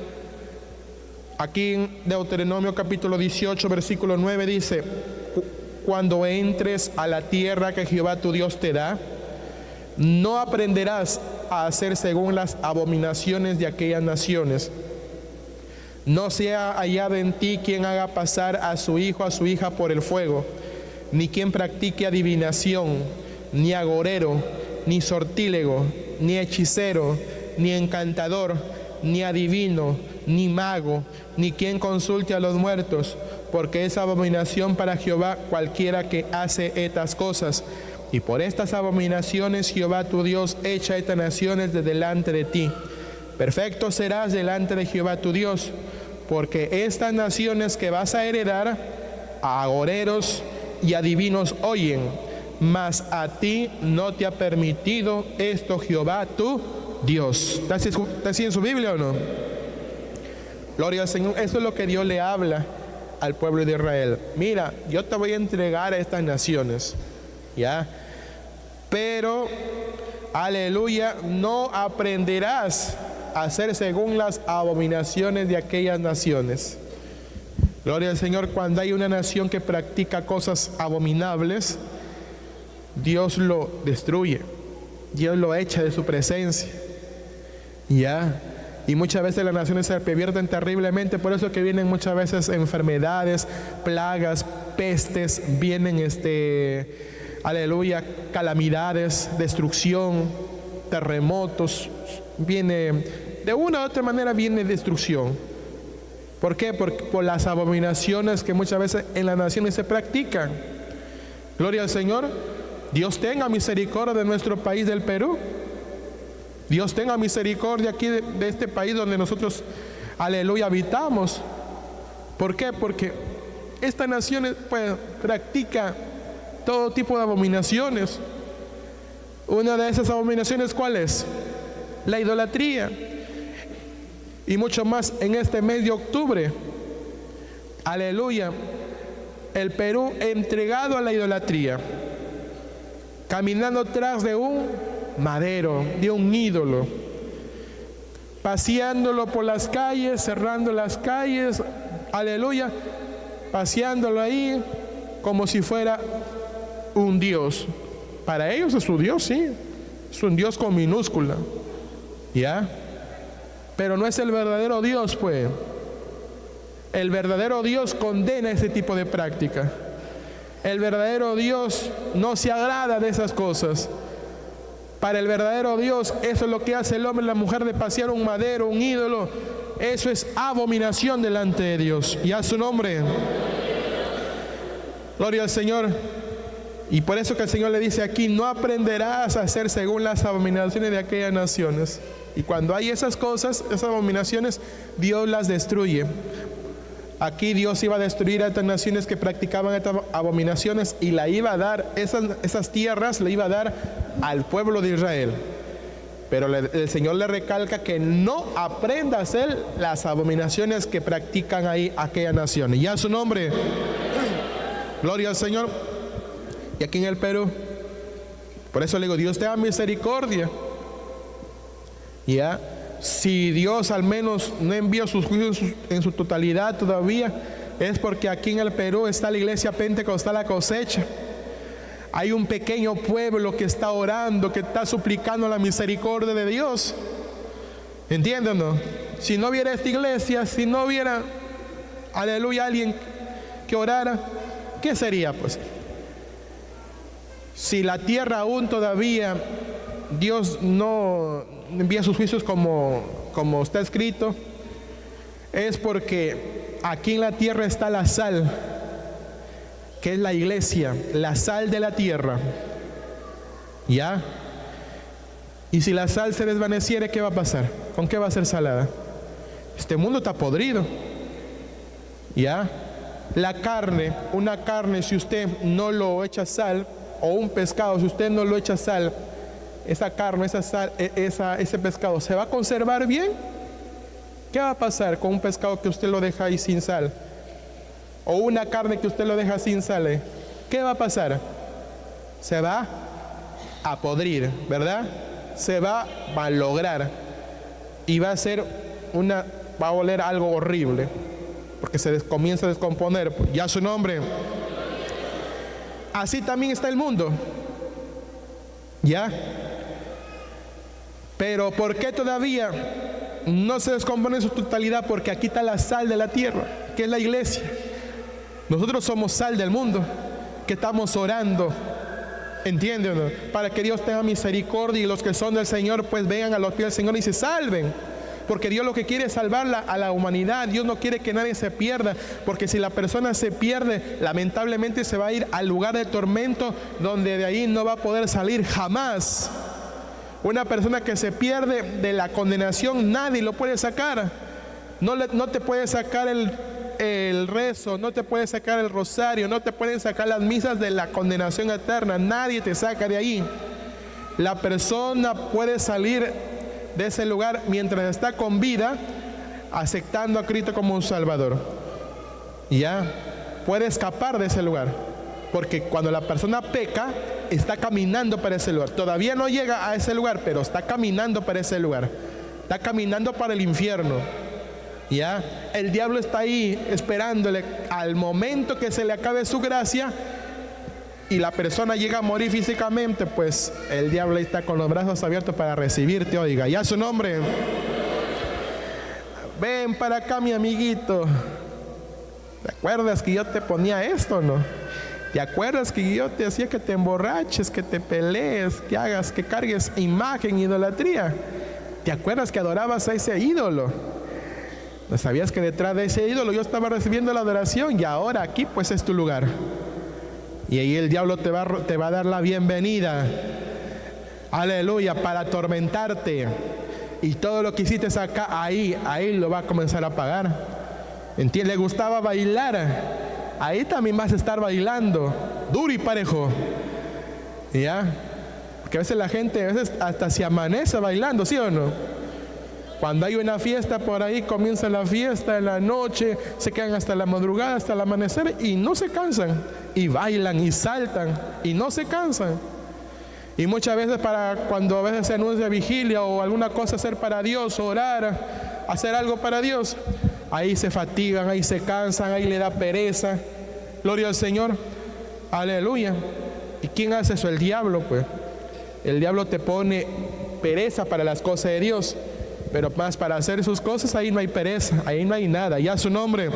Aquí en Deuteronomio capítulo 18, versículo 9 dice: cuando entres a la tierra que Jehová tu Dios te da, no aprenderás a hacer según las abominaciones de aquellas naciones. No sea hallado en ti quien haga pasar a su hijo, a su hija por el fuego, ni quien practique adivinación, ni agorero, ni sortílego, ni hechicero, ni encantador, ni adivino, ni mago, ni quien consulte a los muertos, porque es abominación para Jehová cualquiera que hace estas cosas. Y por estas abominaciones Jehová tu Dios echa estas naciones de delante de ti. Perfecto serás delante de Jehová tu Dios, porque estas naciones que vas a heredar, a agoreros y adivinos oyen, mas a ti no te ha permitido esto Jehová tu Dios. ¿Está así en su Biblia o no? Gloria al Señor. Eso es lo que Dios le habla al pueblo de Israel. Mira, yo te voy a entregar a estas naciones, ¿ya? Pero, aleluya, no aprenderás a hacer según las abominaciones de aquellas naciones. Gloria al Señor. Cuando hay una nación que practica cosas abominables, Dios lo destruye, Dios lo echa de su presencia, ¿ya? Y muchas veces las naciones se pervierten terriblemente. Por eso que vienen muchas veces enfermedades, plagas, pestes, vienen aleluya, calamidades, destrucción, terremotos, viene, de una u otra manera viene destrucción. ¿Por qué? Por las abominaciones que muchas veces en las naciones se practican. Gloria al Señor. Dios tenga misericordia de nuestro país del Perú. Dios tenga misericordia aquí de este país donde nosotros, aleluya, habitamos. ¿Por qué? Porque esta nación pues practica todo tipo de abominaciones. Una de esas abominaciones, ¿cuál es? La idolatría. Y mucho más en este mes de octubre. Aleluya. El Perú entregado a la idolatría, caminando tras de un madero, de un ídolo, paseándolo por las calles, cerrando las calles, aleluya, paseándolo ahí como si fuera un Dios. Para ellos es su Dios, sí, es un Dios con minúscula, ¿ya? Pero no es el verdadero Dios, pues. El verdadero Dios condena ese tipo de práctica. El verdadero Dios no se agrada de esas cosas. Para el verdadero Dios, eso es lo que hace el hombre y la mujer, de pasear un madero, un ídolo. Eso es abominación delante de Dios. Y a su nombre. Gloria al Señor. Y por eso que el Señor le dice aquí: no aprenderás a hacer según las abominaciones de aquellas naciones. Y cuando hay esas cosas, esas abominaciones, Dios las destruye. Aquí Dios iba a destruir a estas naciones que practicaban estas abominaciones y la iba a dar, esas tierras le iba a dar al pueblo de Israel. Pero el Señor le recalca que no aprenda a hacer las abominaciones que practican ahí aquellas naciones. Y a su nombre. Gloria al Señor. Y aquí en el Perú, por eso le digo, Dios tenga misericordia. Ya. Si Dios al menos no envió sus juicios en su totalidad todavía, es porque aquí en el Perú está la iglesia Pentecostal La Cosecha. Hay un pequeño pueblo que está orando, que está suplicando la misericordia de Dios. ¿Entienden o no? Si no hubiera esta iglesia, si no hubiera, aleluya, alguien que orara, ¿qué sería pues? Si la tierra aún todavía Dios no envía sus juicios como está escrito, es porque aquí en la tierra está la sal, que es la iglesia, la sal de la tierra, ¿ya? Y si la sal se desvaneciere, ¿qué va a pasar? ¿Con qué va a ser salada? Este mundo está podrido, ¿ya? La carne, una carne, si usted no lo echa sal, o un pescado, si usted no lo echa sal, esa carne, esa sal, ese pescado, ¿se va a conservar bien? ¿Qué va a pasar con un pescado que usted lo deja ahí sin sal? O una carne que usted lo deja sin sal, ¿qué va a pasar? Se va a podrir, ¿verdad? Se va a malograr y va a oler algo horrible, porque se comienza a descomponer. Ya su nombre. Así también está el mundo, ¿ya? Pero ¿por qué todavía no se descompone en su totalidad? Porque aquí está la sal de la tierra, que es la iglesia. Nosotros somos sal del mundo, que estamos orando, ¿entienden o no? Para que Dios tenga misericordia y los que son del Señor pues vengan a los pies del Señor y se salven. Porque Dios lo que quiere es salvar a la humanidad. Dios no quiere que nadie se pierda, porque si la persona se pierde, lamentablemente se va a ir al lugar de tormento, donde de ahí no va a poder salir jamás. Una persona que se pierde de la condenación, nadie lo puede sacar. No te puede sacar el rezo, no te puede sacar el rosario, no te pueden sacar las misas de la condenación eterna. Nadie te saca de ahí. La persona puede salir de ese lugar mientras está con vida, aceptando a Cristo como un Salvador. Ya puede escapar de ese lugar, porque cuando la persona peca, está caminando para ese lugar. Todavía no llega a ese lugar, pero está caminando para ese lugar. Está caminando para el infierno. Ya el diablo está ahí esperándole al momento que se le acabe su gracia y la persona llega a morir físicamente, pues el diablo ahí está con los brazos abiertos para recibirte. Oiga, ya su nombre. Ven para acá, mi amiguito. ¿Te acuerdas que yo te ponía esto, no? ¿Te acuerdas que yo te hacía que te emborraches, que te pelees, que hagas, que cargues imagen, idolatría? ¿Te acuerdas que adorabas a ese ídolo? ¿No sabías que detrás de ese ídolo yo estaba recibiendo la adoración? Y ahora aquí pues es tu lugar. Y ahí el diablo te va a dar la bienvenida. Aleluya, para atormentarte. Y todo lo que hiciste acá, ahí lo va a comenzar a pagar. ¿Entiendes? Le gustaba bailar. Ahí también vas a estar bailando, duro y parejo. ¿Ya? Porque a veces la gente, hasta se amanece bailando, ¿sí o no? Cuando hay una fiesta por ahí, comienza la fiesta en la noche, se quedan hasta la madrugada, hasta el amanecer y no se cansan. Y bailan y saltan y no se cansan. Y muchas veces cuando a veces se anuncia vigilia o alguna cosa hacer para Dios, orar, hacer algo para Dios, ahí se fatigan, ahí se cansan, ahí le da pereza. Gloria al Señor. Aleluya. ¿Y quién hace eso? El diablo, pues. El diablo te pone pereza para las cosas de Dios, pero más para hacer sus cosas, ahí no hay pereza, ahí no hay nada. Ya su nombre.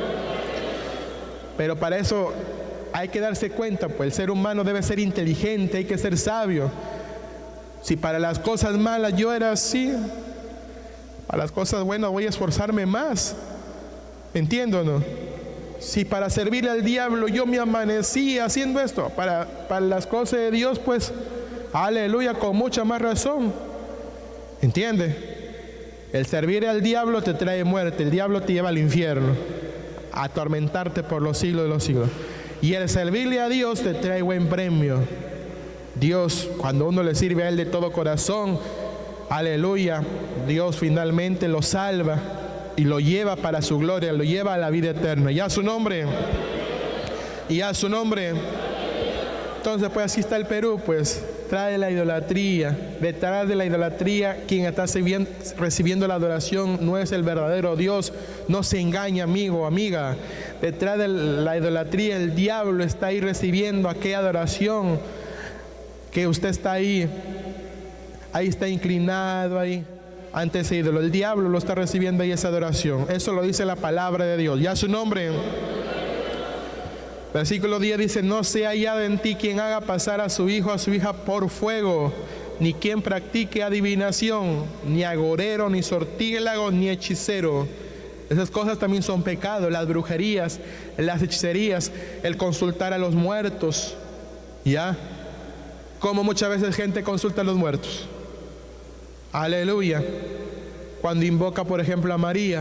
Pero para eso hay que darse cuenta, pues el ser humano debe ser inteligente, hay que ser sabio. Si para las cosas malas yo era así, para las cosas buenas voy a esforzarme más. ¿Entiendo o no? Si para servir al diablo yo me amanecí haciendo esto, para las cosas de Dios, pues aleluya, con mucha más razón. ¿Entiende? El servir al diablo te trae muerte, el diablo te lleva al infierno, a atormentarte por los siglos de los siglos. Y el servirle a Dios te trae buen premio. Dios, cuando uno le sirve a Él de todo corazón, aleluya, Dios finalmente lo salva y lo lleva para su gloria, lo lleva a la vida eterna. Y a su nombre. Y a su nombre. Entonces pues así está el Perú, pues trae la idolatría. Detrás de la idolatría, quien está recibiendo la adoración no es el verdadero Dios. No se engaña, amigo o amiga. Detrás de la idolatría el diablo está ahí recibiendo aquella adoración que usted está ahí está inclinado ahí ante ese ídolo. El diablo lo está recibiendo ahí esa adoración. Eso lo dice la palabra de Dios. Ya su nombre. Versículo 10 dice: no sea hallado en ti quien haga pasar a su hijo o a su hija por fuego, ni quien practique adivinación, ni agorero, ni sortílego, ni hechicero. Esas cosas también son pecados, las brujerías, las hechicerías, el consultar a los muertos. ¿Ya? Como muchas veces gente consulta a los muertos. Aleluya. Cuando invoca, por ejemplo, a María: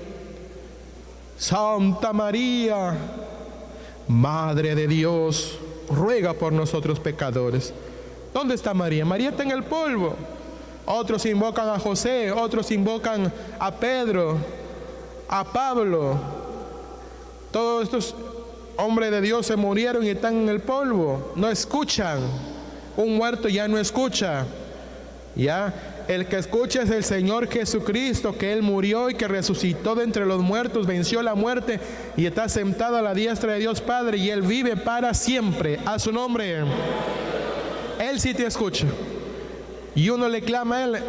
Santa María, Madre de Dios, ruega por nosotros pecadores. ¿Dónde está María? María está en el polvo. Otros invocan a José, otros invocan a Pedro, a Pablo. Todos estos hombres de Dios se murieron y están en el polvo. No escuchan. Un muerto ya no escucha. Ya, el que escucha es el Señor Jesucristo, que Él murió y que resucitó de entre los muertos, venció la muerte y está sentado a la diestra de Dios Padre, y Él vive para siempre. A su nombre. Él sí te escucha. Y uno le clama a Él: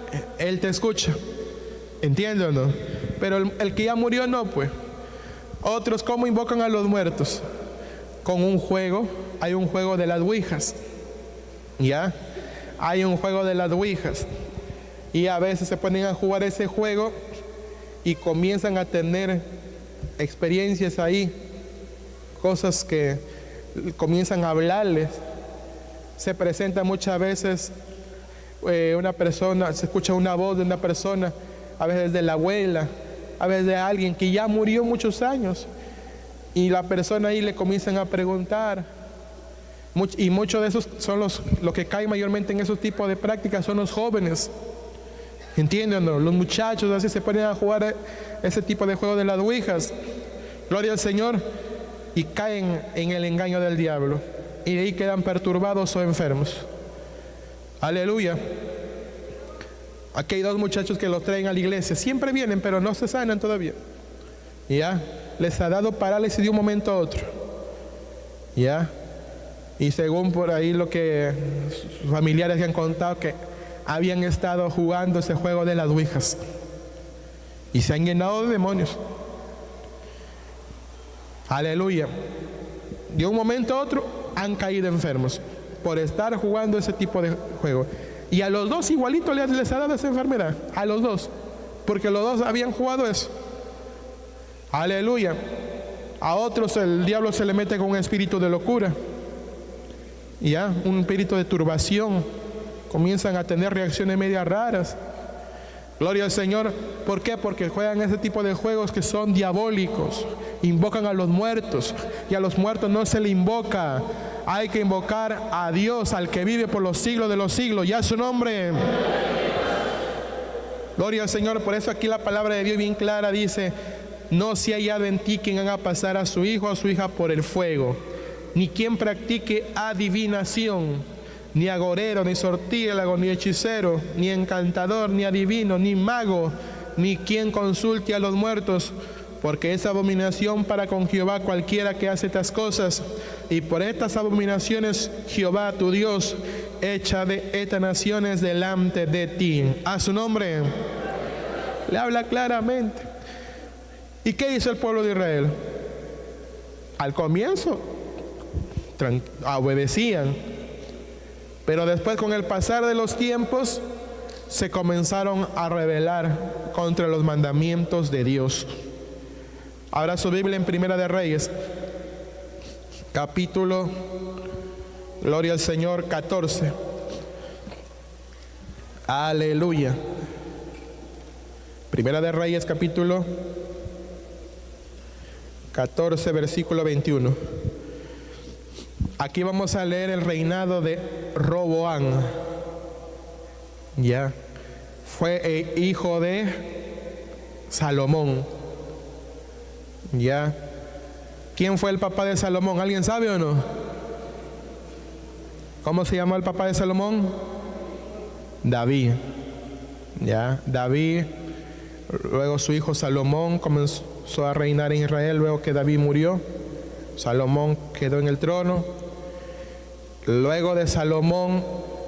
Él te escucha. ¿Entiende o no? Pero el que ya murió no, pues. Otros, ¿cómo invocan a los muertos? Con un juego. Hay un juego de las ouijas. ¿Ya? Hay un juego de las ouijas. Y a veces se ponen a jugar ese juego y comienzan a tener experiencias ahí. Cosas que comienzan a hablarles. Se presenta muchas veces una persona, se escucha una voz de una persona, a veces de la abuela, a veces de alguien que ya murió muchos años, y la persona ahí le comienzan a preguntar, y muchos de esos son los que caen mayormente en esos tipos de prácticas, son los jóvenes. ¿Entienden? ¿No? Los muchachos así se ponen a jugar ese tipo de juego de las ouijas. Gloria al Señor. Y caen en el engaño del diablo, y de ahí quedan perturbados o enfermos. Aleluya. Aquí hay 2 muchachos que los traen a la iglesia, siempre vienen pero no se sanan todavía. Ya les ha dado parálisis de un momento a otro. Ya. Y según por ahí lo que sus familiares han contado, que habían estado jugando ese juego de las ouijas y se han llenado de demonios. Aleluya. De un momento a otro han caído enfermos por estar jugando ese tipo de juego. Y a los 2 igualito les ha dado esa enfermedad. A los 2. Porque los 2 habían jugado eso. Aleluya. A otros el diablo se le mete con un espíritu de locura. Ya, un espíritu de turbación. Comienzan a tener reacciones medias raras. Gloria al Señor. ¿Por qué? Porque juegan ese tipo de juegos que son diabólicos. Invocan a los muertos. Y a los muertos no se le invoca. Hay que invocar a Dios, al que vive por los siglos de los siglos. Ya su nombre. Gloria al Señor. Por eso aquí la palabra de Dios bien clara dice: no se ha hallado en ti quien haga pasar a su hijo o a su hija por el fuego, ni quien practique adivinación, ni agorero, ni sortílego, ni hechicero, ni encantador, ni adivino, ni mago, ni quien consulte a los muertos, porque es abominación para con Jehová cualquiera que hace estas cosas. Y por estas abominaciones Jehová tu Dios echa de estas naciones delante de ti. A su nombre. Le habla claramente. ¿Y qué hizo el pueblo de Israel? Al comienzo obedecían, pero después, con el pasar de los tiempos, se comenzaron a rebelar contra los mandamientos de Dios. Abra su Biblia en Primera de Reyes, capítulo, gloria al Señor, 14. Aleluya. Primera de Reyes, capítulo 14, versículo 21. Aquí vamos a leer el reinado de Roboam. Ya. Fue hijo de Salomón. Ya. ¿Quién fue el papá de Salomón? ¿Alguien sabe o no? ¿Cómo se llamó el papá de Salomón? David. Ya. David. Luego su hijo Salomón comenzó a reinar en Israel. Luego que David murió, Salomón quedó en el trono. Luego de Salomón,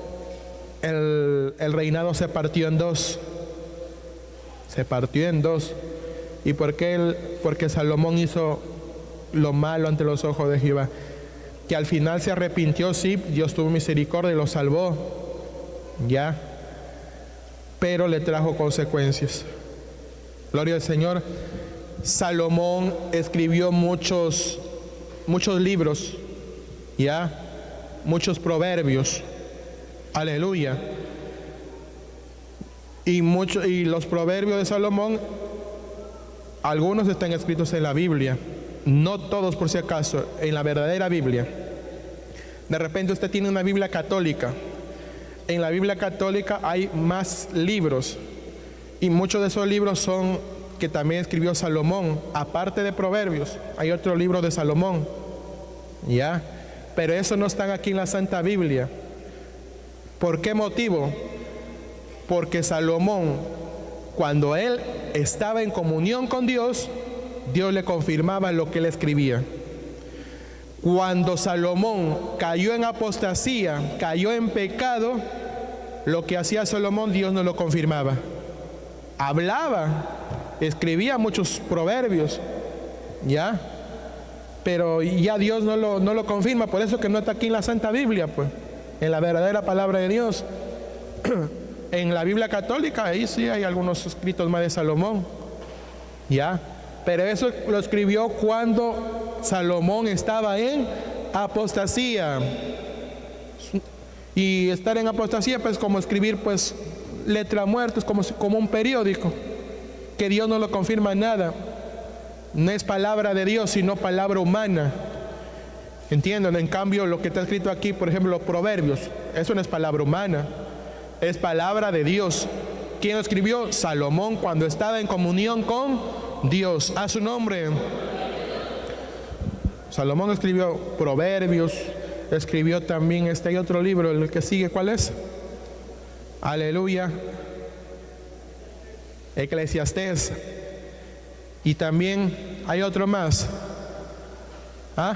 el reinado se partió en 2. Se partió en 2. ¿Y por qué? Porque Salomón hizo lo malo ante los ojos de Jehová. Que al final se arrepintió, sí, Dios tuvo misericordia y lo salvó. Ya. Pero le trajo consecuencias. Gloria al Señor. Salomón escribió muchos libros. Ya. Muchos proverbios. Aleluya. Y los proverbios de Salomón, algunos están escritos en la Biblia, no todos por si acaso, en la verdadera Biblia. De repente usted tiene una Biblia católica. En la Biblia católica hay más libros, y muchos de esos libros son que también escribió Salomón. Aparte de proverbios, hay otro libro de Salomón. Ya. Pero eso no están aquí en la Santa Biblia. ¿Por qué motivo? Porque Salomón, cuando él estaba en comunión con Dios, Dios le confirmaba lo que él escribía. Cuando Salomón cayó en apostasía, cayó en pecado, lo que hacía Salomón, Dios no lo confirmaba. Hablaba, escribía muchos proverbios, ¿ya? Pero ya Dios no lo confirma, por eso que no está aquí en la Santa Biblia, pues, en la verdadera palabra de Dios. En la Biblia católica, ahí sí hay algunos escritos más de Salomón, ¿ya? Pero eso lo escribió cuando Salomón estaba en apostasía. Y estar en apostasía, pues, como escribir, pues, letra muerta, es como un periódico, que Dios no lo confirma nada. No es palabra de Dios, sino palabra humana. ¿Entienden? En cambio, lo que está escrito aquí, por ejemplo, los proverbios, eso no es palabra humana, es palabra de Dios. ¿Quién lo escribió? Salomón, cuando estaba en comunión con Dios. A su nombre. Salomón escribió proverbios, escribió también hay otro libro, el que sigue, ¿cuál es? Aleluya. Eclesiastés. Y también hay otro más. ¿Ah?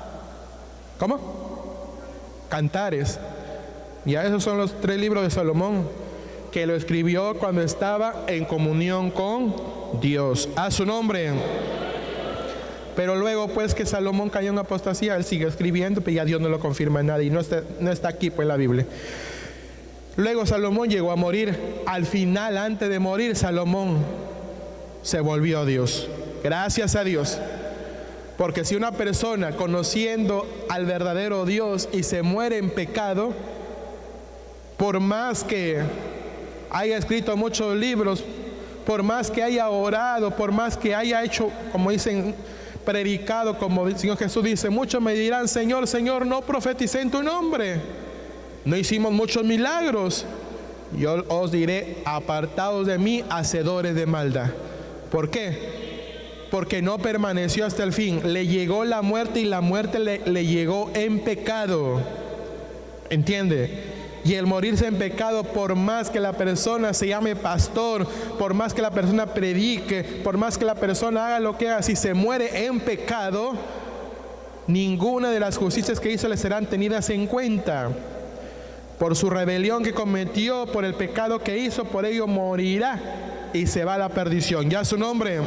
¿Cómo? Cantares. Ya esos son los 3 libros de Salomón, que lo escribió cuando estaba en comunión con Dios. A su nombre. Pero luego, pues, que Salomón cayó en apostasía, él sigue escribiendo, pero ya Dios no lo confirma en nada y no está aquí, pues, en la Biblia. Luego Salomón llegó a morir. Al final, antes de morir, Salomón se volvió a Dios. Gracias a Dios. Porque si una persona, conociendo al verdadero Dios y se muere en pecado, por más que haya escrito muchos libros, por más que haya orado, por más que haya hecho, como dicen, predicado, como el Señor Jesús dice, muchos me dirán, Señor, Señor, no profeticé en tu nombre, no hicimos muchos milagros. Yo os diré, apartados de mí, hacedores de maldad. ¿Por qué? Porque no permaneció hasta el fin. Le llegó la muerte y la muerte le llegó en pecado. ¿Entiende? Y el morirse en pecado, por más que la persona se llame pastor, por más que la persona predique, por más que la persona haga lo que haga, si se muere en pecado, ninguna de las justicias que hizo le serán tenidas en cuenta. Por su rebelión que cometió, por el pecado que hizo, por ello morirá y se va a la perdición. Ya su nombre.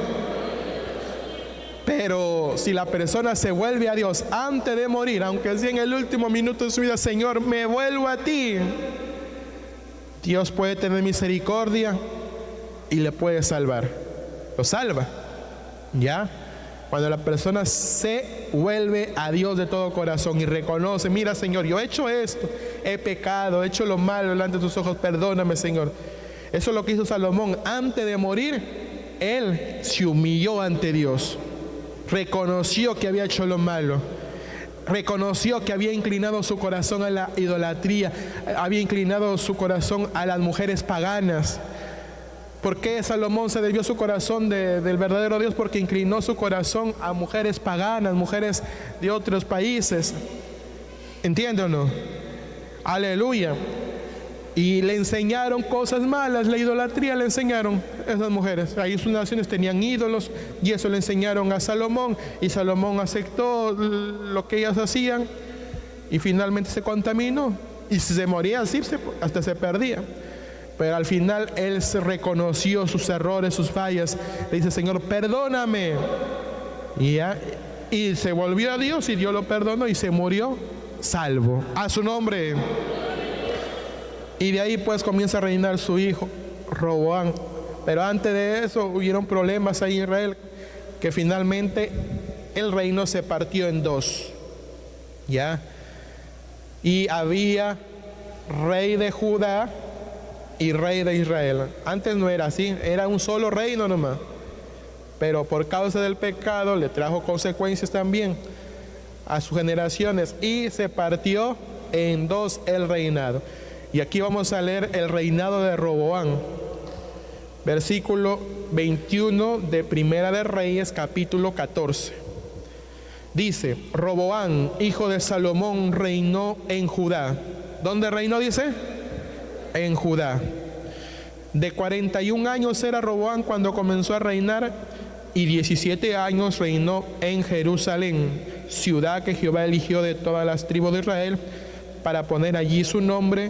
Pero si la persona se vuelve a Dios antes de morir, aunque sea en el último minuto de su vida, Señor, me vuelvo a ti, Dios puede tener misericordia y le puede salvar. Lo salva. ¿Ya? Cuando la persona se vuelve a Dios de todo corazón y reconoce, mira, Señor, yo he hecho esto, he pecado, he hecho lo malo delante de tus ojos, perdóname, Señor. Eso es lo que hizo Salomón. Antes de morir, él se humilló ante Dios. Reconoció que había hecho lo malo. Reconoció que había inclinado su corazón a la idolatría. Había inclinado su corazón a las mujeres paganas. ¿Por qué Salomón se desvió su corazón del verdadero Dios? Porque inclinó su corazón a mujeres paganas, mujeres de otros países. ¿Entiende o no? Aleluya. Y le enseñaron cosas malas, la idolatría le enseñaron esas mujeres. Ahí sus naciones tenían ídolos y eso le enseñaron a Salomón. Y Salomón aceptó lo que ellas hacían y finalmente se contaminó. Y si se moría así, hasta se perdía. Pero al final él se reconoció sus errores, sus fallas. Le dice, Señor, perdóname. Y se volvió a Dios y Dios lo perdonó y se murió salvo. A su nombre. Y de ahí pues comienza a reinar su hijo, Roboam. Pero antes de eso hubieron problemas ahí en Israel, que finalmente el reino se partió en 2. ¿Ya? Y había rey de Judá y rey de Israel. Antes no era así, era un solo reino nomás. Pero por causa del pecado le trajo consecuencias también a sus generaciones y se partió en 2 el reinado. Y aquí vamos a leer el reinado de Roboam, versículo 21 de Primera de Reyes, capítulo 14. Dice, Roboam, hijo de Salomón, reinó en Judá. ¿Dónde reinó, dice? En Judá. De 41 años era Roboam cuando comenzó a reinar, y 17 años reinó en Jerusalén, ciudad que Jehová eligió de todas las tribus de Israel, para poner allí su nombre,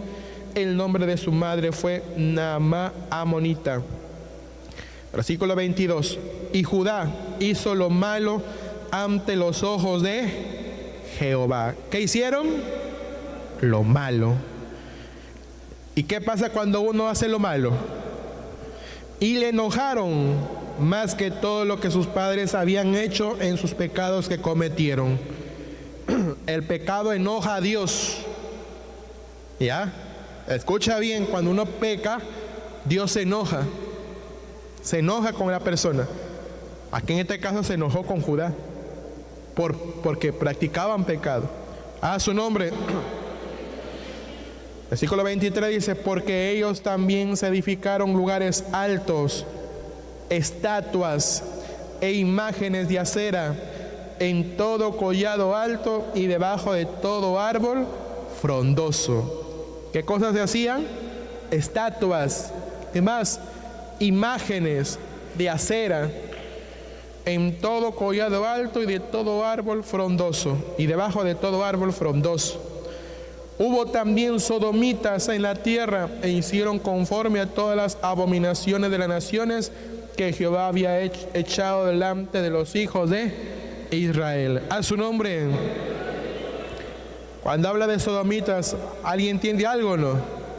El nombre de su madre fue Naamá amonita. Versículo 22. Y Judá hizo lo malo ante los ojos de Jehová. ¿Qué hicieron? Lo malo. ¿Y qué pasa cuando uno hace lo malo? Y le enojaron más que todo lo que sus padres habían hecho en sus pecados que cometieron. El pecado enoja a Dios. ¿Ya? Escucha bien, cuando uno peca, Dios se enoja. Se enoja con la persona. Aquí en este caso se enojó con Judá porque practicaban pecado. A su nombre. Versículo 23 dice: porque ellos también se edificaron lugares altos, estatuas e imágenes de acera en todo collado alto y debajo de todo árbol frondoso. ¿Qué cosas se hacían? Estatuas, ¿qué más? Imágenes de acera en todo collado alto y de todo árbol frondoso y debajo de todo árbol frondoso. Hubo también sodomitas en la tierra e hicieron conforme a todas las abominaciones de las naciones que Jehová había echado delante de los hijos de Israel. A su nombre. Cuando habla de sodomitas, ¿alguien entiende algo o no?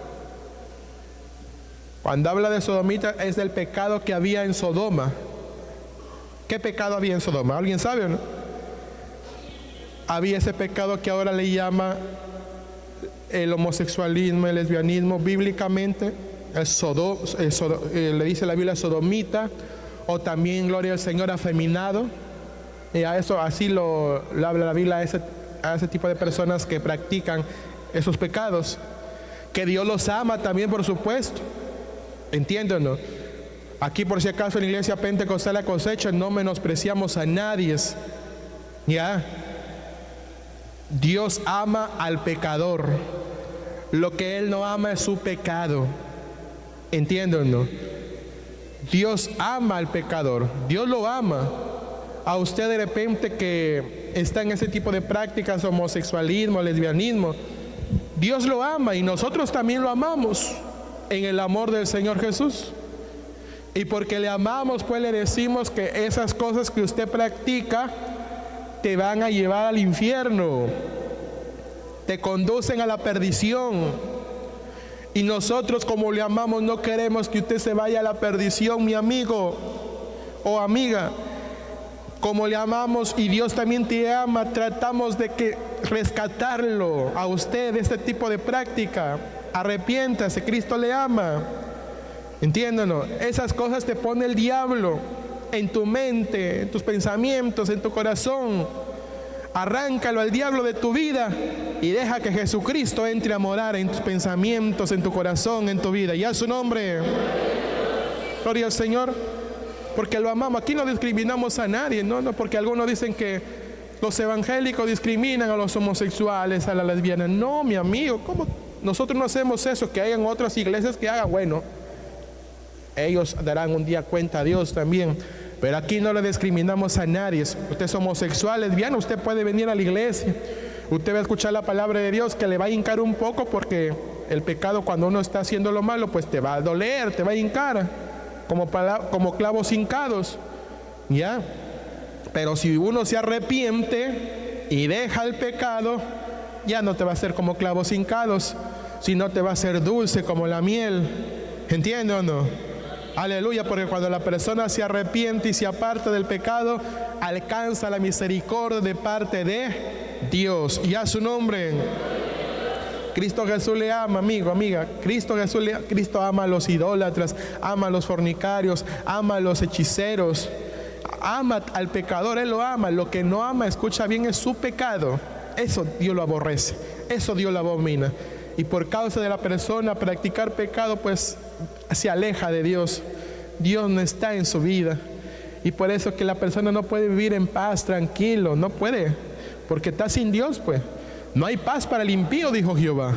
Cuando habla de sodomitas es del pecado que había en Sodoma. ¿Qué pecado había en Sodoma? ¿Alguien sabe o no? Había ese pecado que ahora le llama el homosexualismo, el lesbianismo. Bíblicamente le dice la Biblia sodomita, o también, gloria al Señor, afeminado. Y a eso así lo habla la Biblia a ese tipo de personas que practican esos pecados, que Dios los ama también, por supuesto. Entiéndanos. Aquí, por si acaso, en la iglesia Pentecostal La Cosecha no menospreciamos a nadie. Ya. Dios ama al pecador. Lo que Él no ama es su pecado. Entiéndanos. Dios ama al pecador. Dios lo ama. A usted de repente que está en ese tipo de prácticas, homosexualismo, lesbianismo, Dios lo ama y nosotros también lo amamos en el amor del Señor Jesús. Y porque le amamos, pues le decimos que esas cosas que usted practica te van a llevar al infierno, te conducen a la perdición. Y nosotros, como le amamos, no queremos que usted se vaya a la perdición, mi amigo o amiga. Como le amamos y Dios también te ama, tratamos de rescatarlo a usted de este tipo de práctica. Arrepiéntase, Cristo le ama. Entiéndanos, esas cosas te pone el diablo en tu mente, en tus pensamientos, en tu corazón. Arráncalo al diablo de tu vida y deja que Jesucristo entre a morar en tus pensamientos, en tu corazón, en tu vida. Y a su nombre. Gloria al Señor. Porque lo amamos. Aquí no discriminamos a nadie, ¿no? Porque algunos dicen que los evangélicos discriminan a los homosexuales, a las lesbianas. No, mi amigo, ¿cómo? Nosotros no hacemos eso. Que hayan otras iglesias que hagan, bueno, ellos darán un día cuenta a Dios también. Pero aquí no le discriminamos a nadie. Usted es homosexual, lesbiano, usted puede venir a la iglesia. Usted va a escuchar la palabra de Dios, que le va a hincar un poco, porque el pecado, cuando uno está haciendo lo malo, pues te va a doler, te va a hincar como clavos hincados, ¿ya? Pero si uno se arrepiente y deja el pecado, ya no te va a hacer como clavos hincados, sino te va a ser dulce como la miel. ¿Entiende o no? Aleluya, porque cuando la persona se arrepiente y se aparta del pecado, alcanza la misericordia de parte de Dios. Y a su nombre. Cristo Jesús le ama, amigo, amiga. Cristo ama a los idólatras, ama a los fornicarios, ama a los hechiceros, ama al pecador, Él lo ama. Lo que no ama, escucha bien, es su pecado. Eso Dios lo aborrece, eso Dios lo abomina. Y por causa de la persona practicar pecado, pues se aleja de Dios. Dios no está en su vida. Y por eso que la persona no puede vivir en paz, tranquilo, no puede, porque está sin Dios, pues. No hay paz para el impío, dijo Jehová.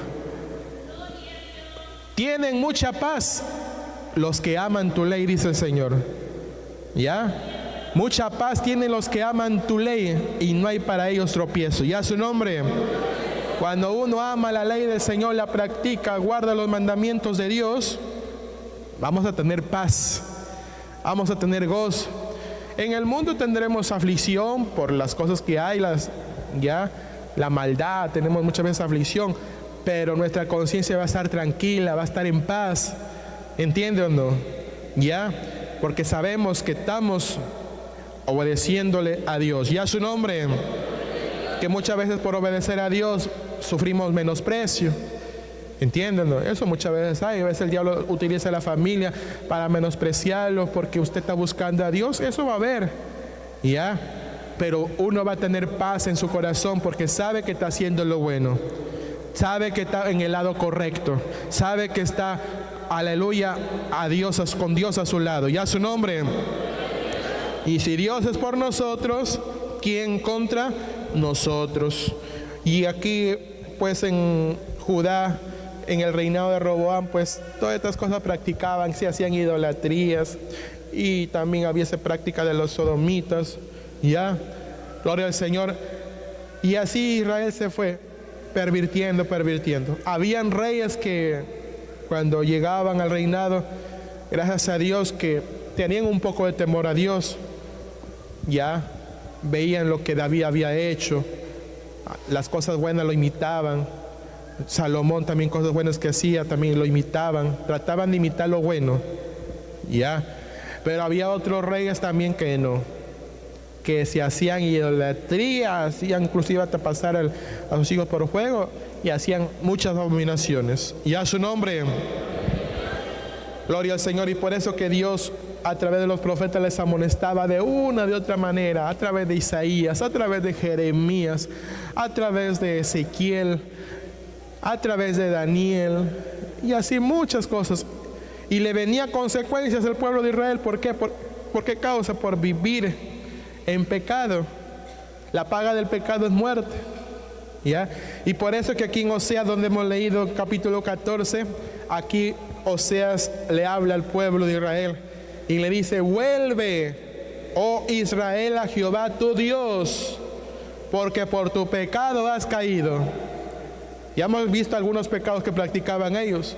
Tienen mucha paz los que aman tu ley, dice el Señor. ¿Ya? Mucha paz tienen los que aman tu ley y no hay para ellos tropiezo. ¿Ya su nombre? Cuando uno ama la ley del Señor, la practica, guarda los mandamientos de Dios, vamos a tener paz, vamos a tener gozo. En el mundo tendremos aflicción por las cosas que hay, la maldad, tenemos muchas veces aflicción, pero nuestra conciencia va a estar tranquila, va a estar en paz. ¿Entiende o no? Porque sabemos que estamos obedeciéndole a Dios. Y a su nombre, que muchas veces por obedecer a Dios sufrimos menosprecio. ¿Entienden? Eso muchas veces hay. A veces el diablo utiliza a la familia para menospreciarlo porque usted está buscando a Dios. Eso va a haber. Pero uno va a tener paz en su corazón porque sabe que está haciendo lo bueno. Sabe que está en el lado correcto. Sabe que está, aleluya, con Dios a su lado. Y a su nombre. Y si Dios es por nosotros, ¿quién contra nosotros? Y aquí, pues en Judá, en el reinado de Roboam, pues todas estas cosas practicaban, se hacían idolatrías y también había esa práctica de los sodomitas. Gloria al Señor. Y así Israel se fue pervirtiendo. Habían reyes que cuando llegaban al reinado, gracias a Dios, que tenían un poco de temor a Dios. Veían lo que David había hecho, las cosas buenas lo imitaban. Salomón también, cosas buenas que hacía, también lo imitaban, trataban de imitar lo bueno. Pero había otros reyes también que no, que se hacían idolatría, hacían inclusive hasta pasar a sus hijos por fuego y hacían muchas abominaciones. Y a su nombre, gloria al Señor. Y por eso que Dios a través de los profetas les amonestaba de una, de otra manera, a través de Isaías, a través de Jeremías, a través de Ezequiel, a través de Daniel, y así muchas cosas. Y le venía consecuencias al pueblo de Israel. ¿Por qué? ¿Por qué causa? Por vivir en pecado. La paga del pecado es muerte. Y por eso que aquí en Oseas, donde hemos leído capítulo 14, aquí Oseas le habla al pueblo de Israel y le dice: vuelve, oh Israel, a Jehová tu Dios, porque por tu pecado has caído. Ya hemos visto algunos pecados que practicaban ellos.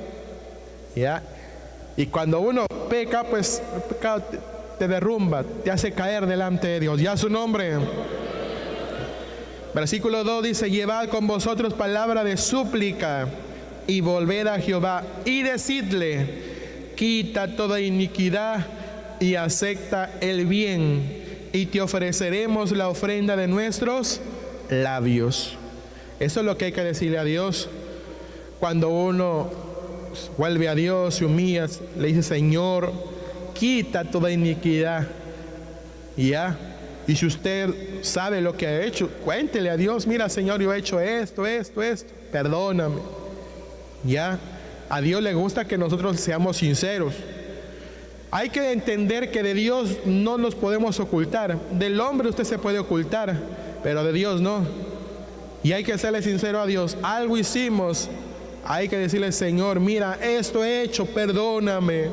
Y cuando uno peca, pues el pecado te derrumba, te hace caer delante de Dios. Ya su nombre. Versículo 2 dice: llevad con vosotros palabra de súplica y volved a Jehová y decidle: quita toda iniquidad y acepta el bien, y te ofreceremos la ofrenda de nuestros labios. Eso es lo que hay que decirle a Dios. Cuando uno vuelve a Dios, se humilla, le dice: Señor, quita toda iniquidad. Y si usted sabe lo que ha hecho, cuéntele a Dios: mira, Señor, yo he hecho esto, perdóname. A Dios le gusta que nosotros seamos sinceros. Hay que entender que de Dios no nos podemos ocultar. Del hombre usted se puede ocultar, pero de Dios no. Y hay que serle sincero a Dios. Algo hicimos, hay que decirle: Señor, mira, esto he hecho, perdóname.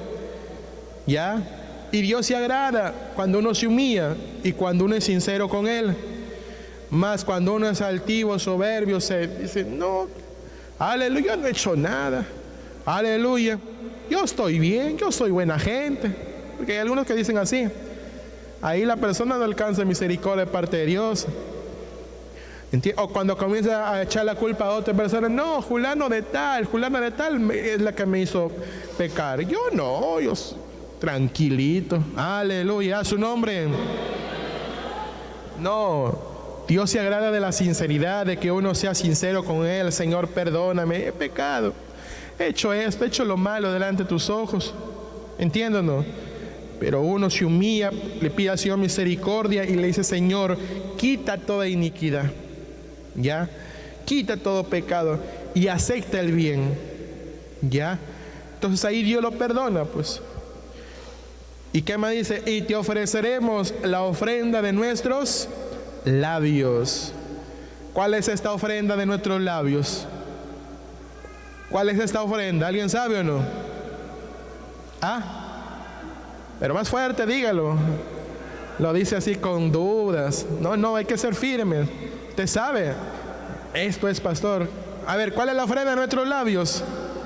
Y Dios se agrada cuando uno se humilla y cuando uno es sincero con Él. Más cuando uno es altivo, soberbio, se dice: no, aleluya, no he hecho nada. Aleluya, yo estoy bien, yo soy buena gente. Porque hay algunos que dicen así. Ahí la persona no alcanza misericordia de parte de Dios. O cuando comienza a echar la culpa a otra persona: no, fulano de tal es la que me hizo pecar. Yo no, yo tranquilito. Aleluya, a su nombre. No, Dios se agrada de la sinceridad, de que uno sea sincero con Él. Señor, perdóname, he pecado, he hecho esto, he hecho lo malo delante de tus ojos. ¿Entiéndanos? Pero uno se humilla, le pide al Señor misericordia y le dice: Señor, quita toda iniquidad. Quita todo pecado y acepta el bien. Entonces ahí Dios lo perdona, pues. ¿Y qué más dice? Y te ofreceremos la ofrenda de nuestros labios. ¿Cuál es esta ofrenda de nuestros labios? ¿Cuál es esta ofrenda? ¿Alguien sabe o no? Pero más fuerte, dígalo. Lo dice así con dudas. No, hay que ser firme. Usted sabe, esto es, pastor, A ver, ¿cuál es la ofrenda de nuestros labios?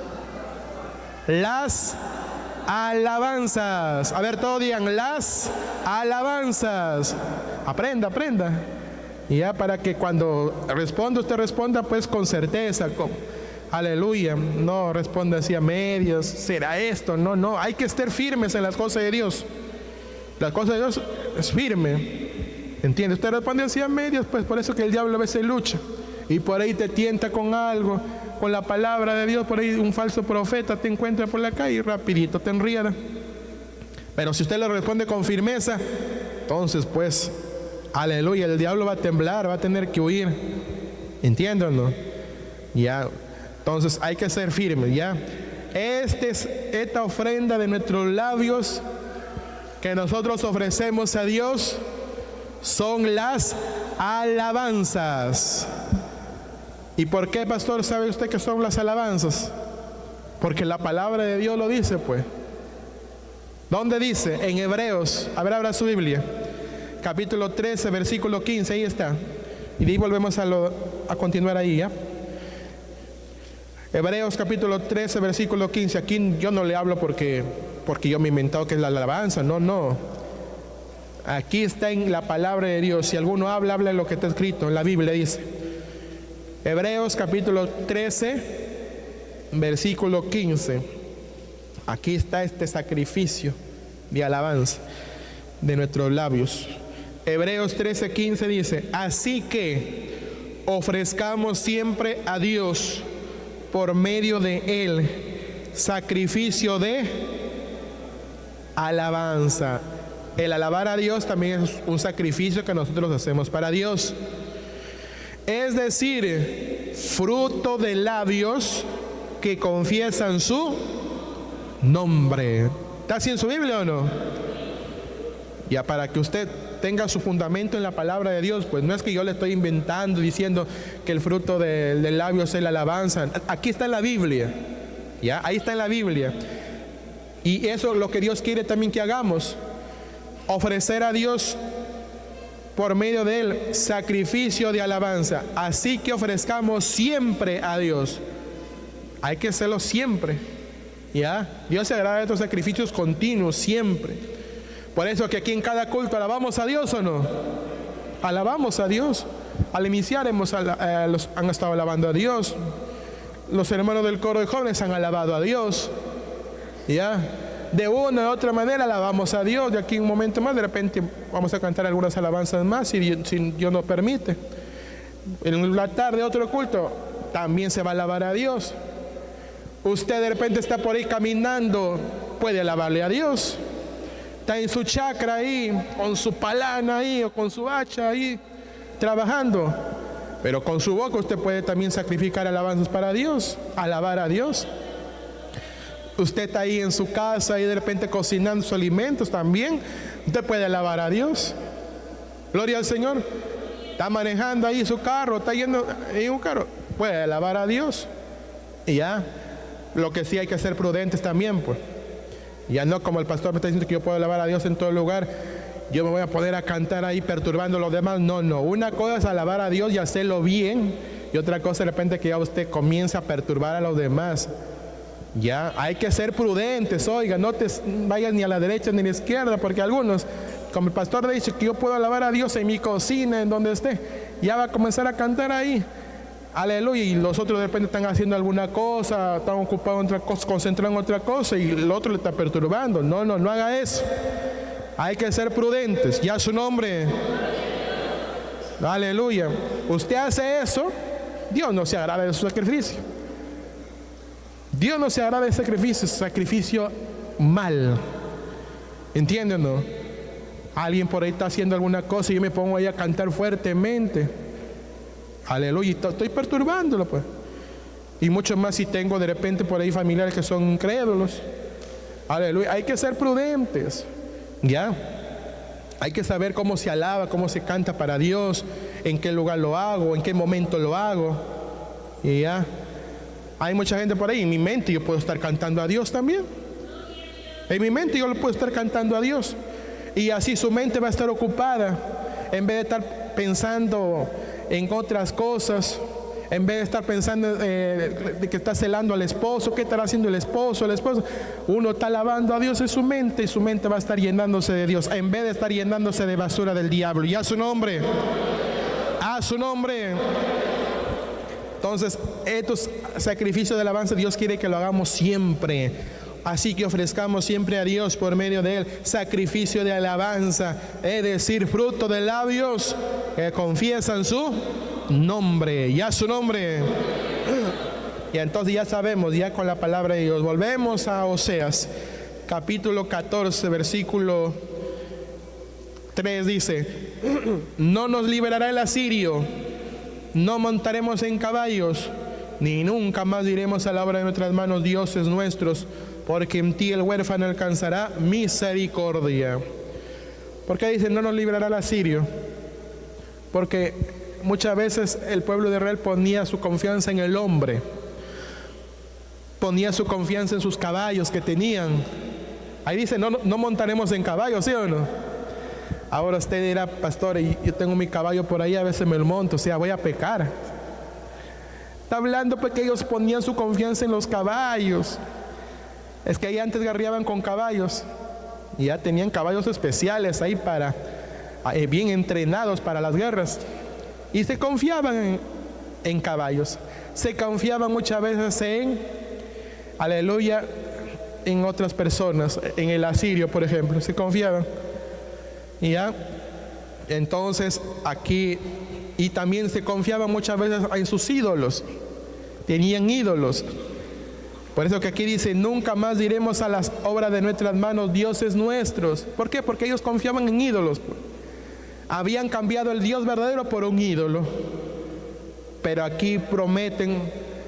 Las alabanzas. A ver, todos digan las alabanzas. Aprenda, aprenda. Y ya para que cuando responda, usted responda pues con certeza, aleluya. No responda así a medias, será esto, no, hay que estar firmes en las cosas de Dios. Las cosas de Dios es firme, ¿entiende? Usted responde así a medias, pues por eso que el diablo a veces lucha y por ahí te tienta con algo, con la palabra de Dios. Por ahí un falso profeta te encuentra por la calle y rapidito te enrieda. Pero si usted le responde con firmeza, entonces pues aleluya, el diablo va a temblar, va a tener que huir, ¿entiéndanlo? Ya, entonces hay que ser firmes, ya. Esta ofrenda de nuestros labios que nosotros ofrecemos a Dios son las alabanzas. ¿Y por qué, pastor, sabe usted que son las alabanzas? Porque la palabra de Dios lo dice, pues. ¿Dónde dice? En Hebreos. A ver, abra su Biblia. Capítulo 13, versículo 15, ahí está. Y de ahí volvemos a continuar ahí, ¿ya? Hebreos capítulo 13, versículo 15. Aquí yo no le hablo porque yo me he inventado que es la alabanza. No. Aquí está en la palabra de Dios. Si alguno habla de lo que está escrito en la Biblia, dice. Hebreos capítulo 13, versículo 15. Aquí está este sacrificio de alabanza de nuestros labios. Hebreos 13, 15 dice: así que ofrezcamos siempre a Dios por medio de Él sacrificio de alabanza. El alabar a Dios también es un sacrificio que nosotros hacemos para Dios. Es decir, fruto de labios que confiesan su nombre. ¿Está así en su Biblia o no? Ya, para que usted tenga su fundamento en la palabra de Dios, pues no es que yo le estoy inventando diciendo que el fruto del labio es la alabanza. Aquí está en la Biblia, ya, ahí está en la Biblia. Y eso es lo que Dios quiere también que hagamos: ofrecer a Dios por medio de Él sacrificio de alabanza. Así que ofrezcamos siempre a Dios. Hay que hacerlo siempre, ya. Dios se agrada de estos sacrificios continuos, siempre. Por eso que aquí en cada culto alabamos a Dios, ¿o no? Alabamos a Dios. Al iniciar han estado alabando a Dios. Los hermanos del coro de jóvenes han alabado a Dios, ya. De una u otra manera alabamos a Dios. De aquí un momento más, de repente vamos a cantar algunas alabanzas más, si Dios nos permite. En la tarde otro culto también se va a alabar a Dios. Usted de repente está por ahí caminando, puede alabarle a Dios. Está en su chacra ahí, con su palana ahí, o con su hacha ahí, trabajando. Pero con su boca usted puede también sacrificar alabanzas para Dios, alabar a Dios. Usted está ahí en su casa y de repente cocinando sus alimentos también, usted puede alabar a Dios. Gloria al Señor. Está manejando ahí su carro, está yendo en un carro, puede alabar a Dios. Y ya, lo que sí hay que ser prudentes también, pues. Ya no como el pastor me está diciendo que yo puedo alabar a Dios en todo lugar, yo me voy a poner a cantar ahí perturbando a los demás. No. Una cosa es alabar a Dios y hacerlo bien, y otra cosa de repente que ya usted comienza a perturbar a los demás. Ya, hay que ser prudentes, oiga, no te vayas ni a la derecha ni a la izquierda, porque algunos, como el pastor le dice que yo puedo alabar a Dios en mi cocina, en donde esté, ya va a comenzar a cantar ahí, aleluya, y los otros de repente están haciendo alguna cosa, están ocupados en otra cosa, concentrados en otra cosa, y el otro le está perturbando. No haga eso. Hay que ser prudentes. Ya su nombre, aleluya. Usted hace eso, Dios no se agrada de su sacrificio. Dios no se agrada de sacrificio mal. ¿Entienden, no? Alguien por ahí está haciendo alguna cosa y yo me pongo ahí a cantar fuertemente, aleluya, estoy perturbándolo, pues. Y mucho más si tengo de repente por ahí familiares que son incrédulos. Aleluya, hay que ser prudentes, ya. Hay que saber cómo se alaba, cómo se canta para Dios, en qué lugar lo hago, en qué momento lo hago. Y ya, hay mucha gente por ahí, en mi mente yo puedo estar cantando a Dios también. En mi mente yo le puedo estar cantando a Dios. Y así su mente va a estar ocupada, en vez de estar pensando en otras cosas, En vez de estar pensando de que está celando al esposo, qué estará haciendo el esposo, uno está alabando a Dios en su mente, y su mente va a estar llenándose de Dios, en vez de estar llenándose de basura del diablo. Y a su nombre, a su nombre. Entonces, estos sacrificios de alabanza Dios quiere que lo hagamos siempre. Así que ofrezcamos siempre a Dios por medio de él sacrificio de alabanza, es decir, fruto de labios que confiesan su nombre. Y a su nombre. Y entonces ya sabemos, ya con la palabra de Dios. Volvemos a Oseas, capítulo 14, versículo 3 dice: no nos liberará el asirio, no montaremos en caballos, ni nunca más diremos a la obra de nuestras manos, dioses nuestros, porque en ti el huérfano alcanzará misericordia. ¿Por qué dice no nos librará el asirio? Porque muchas veces el pueblo de Israel ponía su confianza en el hombre, ponía su confianza en sus caballos que tenían. Ahí dice no montaremos en caballos, ¿sí o no? Ahora usted dirá: pastor, yo tengo mi caballo por ahí, a veces me lo monto, o sea, voy a pecar. Está hablando porque ellos ponían su confianza en los caballos. Es que ahí antes guerreaban con caballos y ya tenían caballos especiales ahí para bien entrenados para las guerras, y se confiaban en caballos. Se confiaban muchas veces aleluya, en otras personas, en el asirio, por ejemplo, se confiaban. Y ya, entonces aquí, y también se confiaban muchas veces en sus ídolos, tenían ídolos. Por eso que aquí dice: nunca más diremos a las obras de nuestras manos, dioses nuestros. ¿Por qué? Porque ellos confiaban en ídolos. Habían cambiado el Dios verdadero por un ídolo. Pero aquí prometen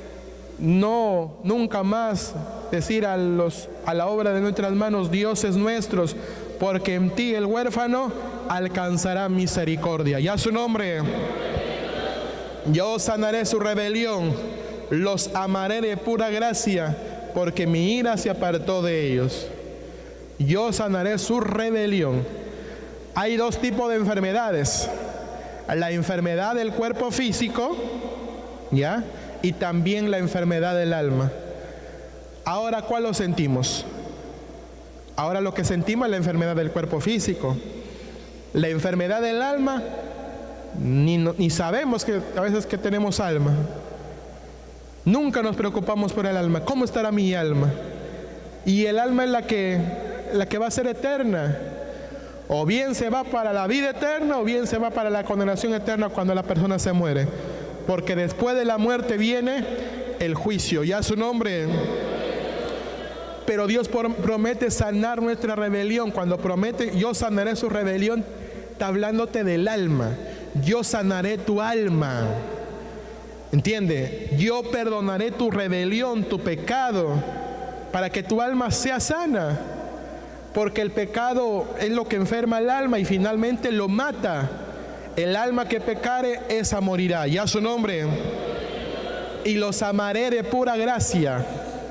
nunca más decir a la obra de nuestras manos, dioses nuestros, porque en ti el huérfano alcanzará misericordia. Y a su nombre. Yo sanaré su rebelión, los amaré de pura gracia, porque mi ira se apartó de ellos. Yo sanaré su rebelión. Hay dos tipos de enfermedades: la enfermedad del cuerpo físico, ¿ya? Y también la enfermedad del alma. Ahora, ¿cuál lo sentimos? Ahora lo que sentimos es la enfermedad del cuerpo físico. La enfermedad del alma, ni sabemos que a veces que tenemos alma. Nunca nos preocupamos por el alma. ¿Cómo estará mi alma? Y el alma es la que va a ser eterna. O bien se va para la vida eterna, o bien se va para la condenación eterna cuando la persona se muere. Porque después de la muerte viene el juicio. Ya su nombre. Pero Dios promete sanar nuestra rebelión. Cuando promete: yo sanaré su rebelión, está hablándote del alma. Yo sanaré tu alma. ¿Entiende? Yo perdonaré tu rebelión, tu pecado, para que tu alma sea sana. Porque el pecado es lo que enferma el alma y finalmente lo mata. El alma que pecare, esa morirá. Ya su nombre. Y los amaré de pura gracia.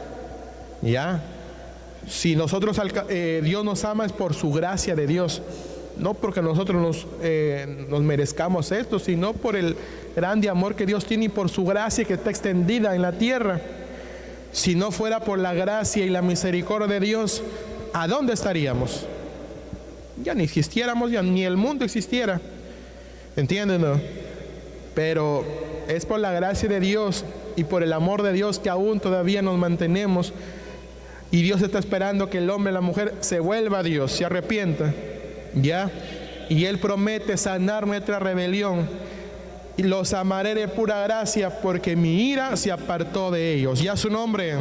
¿Ya? Si nosotros, Dios nos ama, es por su gracia de Dios. No porque nosotros nos merezcamos esto, sino por el grande amor que Dios tiene y por su gracia que está extendida en la tierra. Si no fuera por la gracia y la misericordia de Dios, ¿a dónde estaríamos? Ya ni existiéramos, ya ni el mundo existiera. ¿Entienden? ¿No? Pero es por la gracia de Dios y por el amor de Dios que aún todavía nos mantenemos. Y Dios está esperando que el hombre y la mujer se vuelva a Dios, se arrepienta. ¿Ya? Y Él promete sanar nuestra rebelión. Y los amaré de pura gracia, porque mi ira se apartó de ellos. Ya su nombre.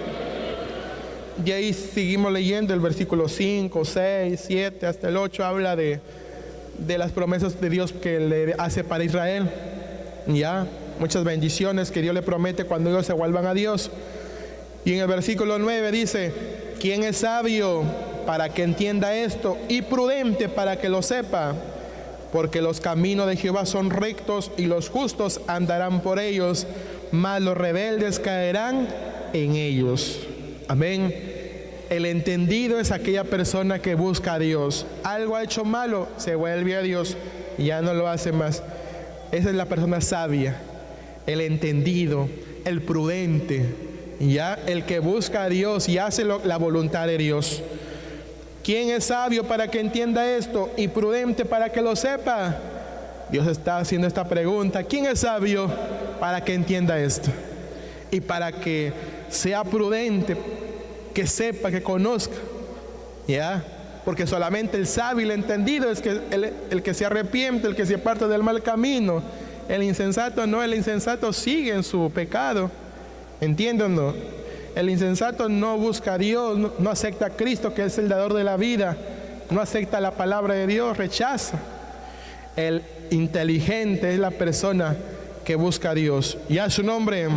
Y ahí seguimos leyendo el versículo 5, 6, 7 hasta el 8. Habla de las promesas de Dios que le hace para Israel. Ya, muchas bendiciones que Dios le promete cuando ellos se vuelvan a Dios. Y en el versículo 9 dice: ¿quién es sabio para que entienda esto? Y prudente para que lo sepa. Porque los caminos de Jehová son rectos, y los justos andarán por ellos, mas los rebeldes caerán en ellos. Amén. El entendido es aquella persona que busca a Dios. Algo ha hecho malo, se vuelve a Dios y ya no lo hace más. Esa es la persona sabia. el entendido, el prudente, ya el que busca a Dios y hace la voluntad de Dios. ¿Quién es sabio para que entienda esto y prudente para que lo sepa? Dios está haciendo esta pregunta. ¿Quién es sabio para que entienda esto? Y para que sea prudente, que sepa, que conozca. ¿Ya? Porque solamente el sabio y el entendido es que el que se arrepiente, el que se aparta del mal camino. El insensato no, el insensato sigue en su pecado. ¿Entienden? No? El insensato no busca a Dios, no acepta a Cristo, que es el dador de la vida, no acepta la palabra de Dios, rechaza. El inteligente es la persona que busca a Dios. Y a su nombre,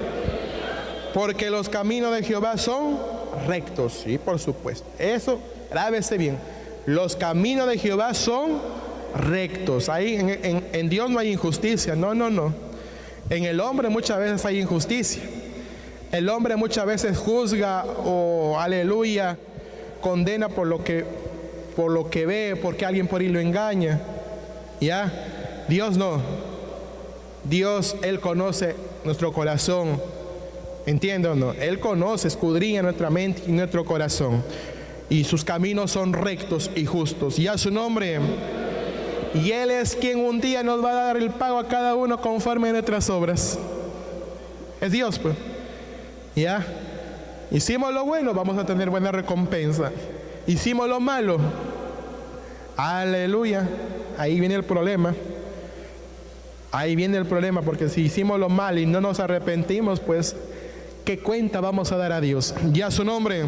porque los caminos de Jehová son rectos. Sí, por supuesto. Eso, grábese bien. Los caminos de Jehová son rectos. Ahí en Dios no hay injusticia. No. En el hombre muchas veces hay injusticia. El hombre muchas veces juzga o, aleluya, condena por lo que ve, porque alguien por ahí lo engaña. ¿Ya? Dios no. Dios, Él conoce nuestro corazón. ¿Entiende o no? Él conoce, escudriña nuestra mente y nuestro corazón. Y sus caminos son rectos y justos. Y a su nombre. Y Él es quien un día nos va a dar el pago a cada uno conforme a nuestras obras. Es Dios, pues. ¿Ya? Hicimos lo bueno, vamos a tener buena recompensa. Hicimos lo malo. Aleluya. Ahí viene el problema. Ahí viene el problema, porque si hicimos lo malo y no nos arrepentimos, pues, ¿qué cuenta vamos a dar a Dios? Ya su nombre.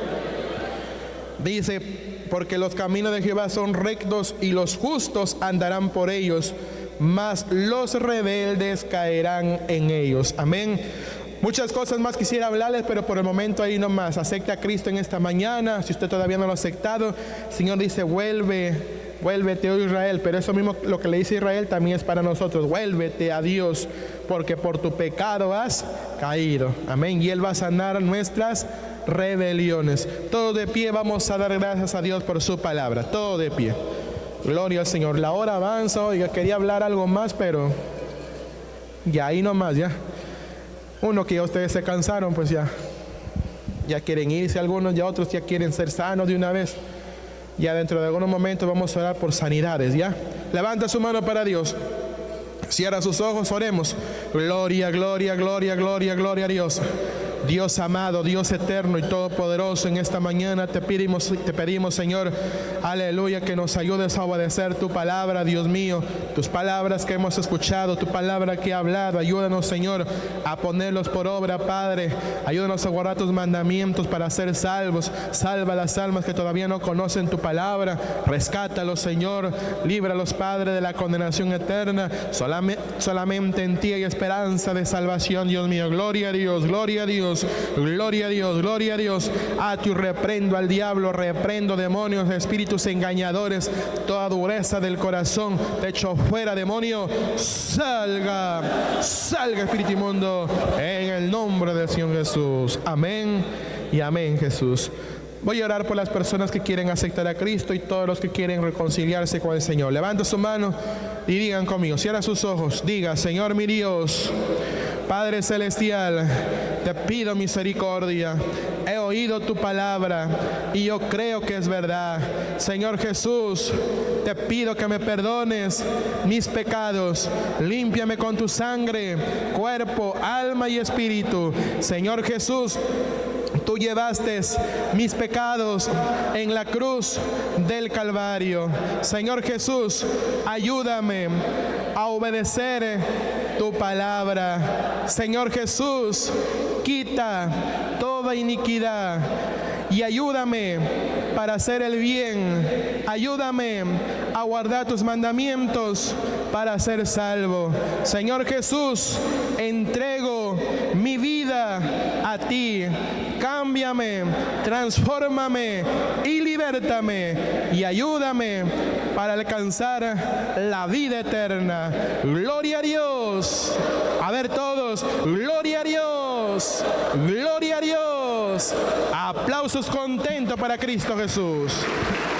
Dice, porque los caminos de Jehová son rectos y los justos andarán por ellos, mas los rebeldes caerán en ellos. Amén. Muchas cosas más quisiera hablarles, pero por el momento ahí nomás. Acepte a Cristo en esta mañana. Si usted todavía no lo ha aceptado, el Señor dice, vuélvete, oh Israel. Pero eso mismo, lo que le dice Israel, también es para nosotros. Vuélvete a Dios, porque por tu pecado has caído. Amén. Y Él va a sanar nuestras rebeliones. Todo de pie, vamos a dar gracias a Dios por su palabra. Todo de pie. Gloria al Señor. La hora avanza. Oiga, quería hablar algo más, pero ya ahí nomás, ya. Uno que ya ustedes se cansaron, pues ya quieren irse, algunos ya otros ya quieren ser sanos de una vez. Ya dentro de algunos momentos vamos a orar por sanidades, ¿ya? Levanta su mano para Dios. Cierra sus ojos, oremos. Gloria, gloria, gloria, gloria, gloria a Dios. Dios amado, Dios eterno y todopoderoso, en esta mañana te pedimos, Señor, aleluya, que nos ayudes a obedecer tu palabra, Dios mío, tus palabras que hemos escuchado, tu palabra que he hablado. Ayúdanos, Señor, a ponerlos por obra, Padre. Ayúdanos a guardar tus mandamientos para ser salvos. Salva las almas que todavía no conocen tu palabra. Rescátalos, Señor. Líbralos, Padre, de la condenación eterna. Solamente en ti hay esperanza de salvación, Dios mío. Gloria a Dios, gloria a Dios. Gloria a Dios, gloria a Dios. Ato y reprendo al diablo, reprendo demonios, espíritus engañadores, toda dureza del corazón, te echo fuera, demonio. Salga espíritu inmundo, en el nombre del Señor Jesús. Amén y amén, Jesús. Voy a orar por las personas que quieren aceptar a Cristo y todos los que quieren reconciliarse con el Señor. Levanta su mano y digan conmigo, cierra sus ojos, diga: Señor mi Dios, Padre celestial, te pido misericordia. He oído tu palabra y yo creo que es verdad. Señor Jesús, te pido que me perdones mis pecados. Límpiame con tu sangre, cuerpo, alma y espíritu. Señor Jesús, tú llevaste mis pecados en la cruz del Calvario. Señor Jesús, ayúdame a obedecer tu palabra. Señor Jesús, quita toda iniquidad y ayúdame para hacer el bien. Ayúdame a guardar tus mandamientos para ser salvo. Señor Jesús, entrego mi vida a ti. Cámbiame, transfórmame y libértame y ayúdame para alcanzar la vida eterna. Gloria a Dios. A ver todos, gloria a Dios, gloria a Dios. Aplausos contentos para Cristo Jesús.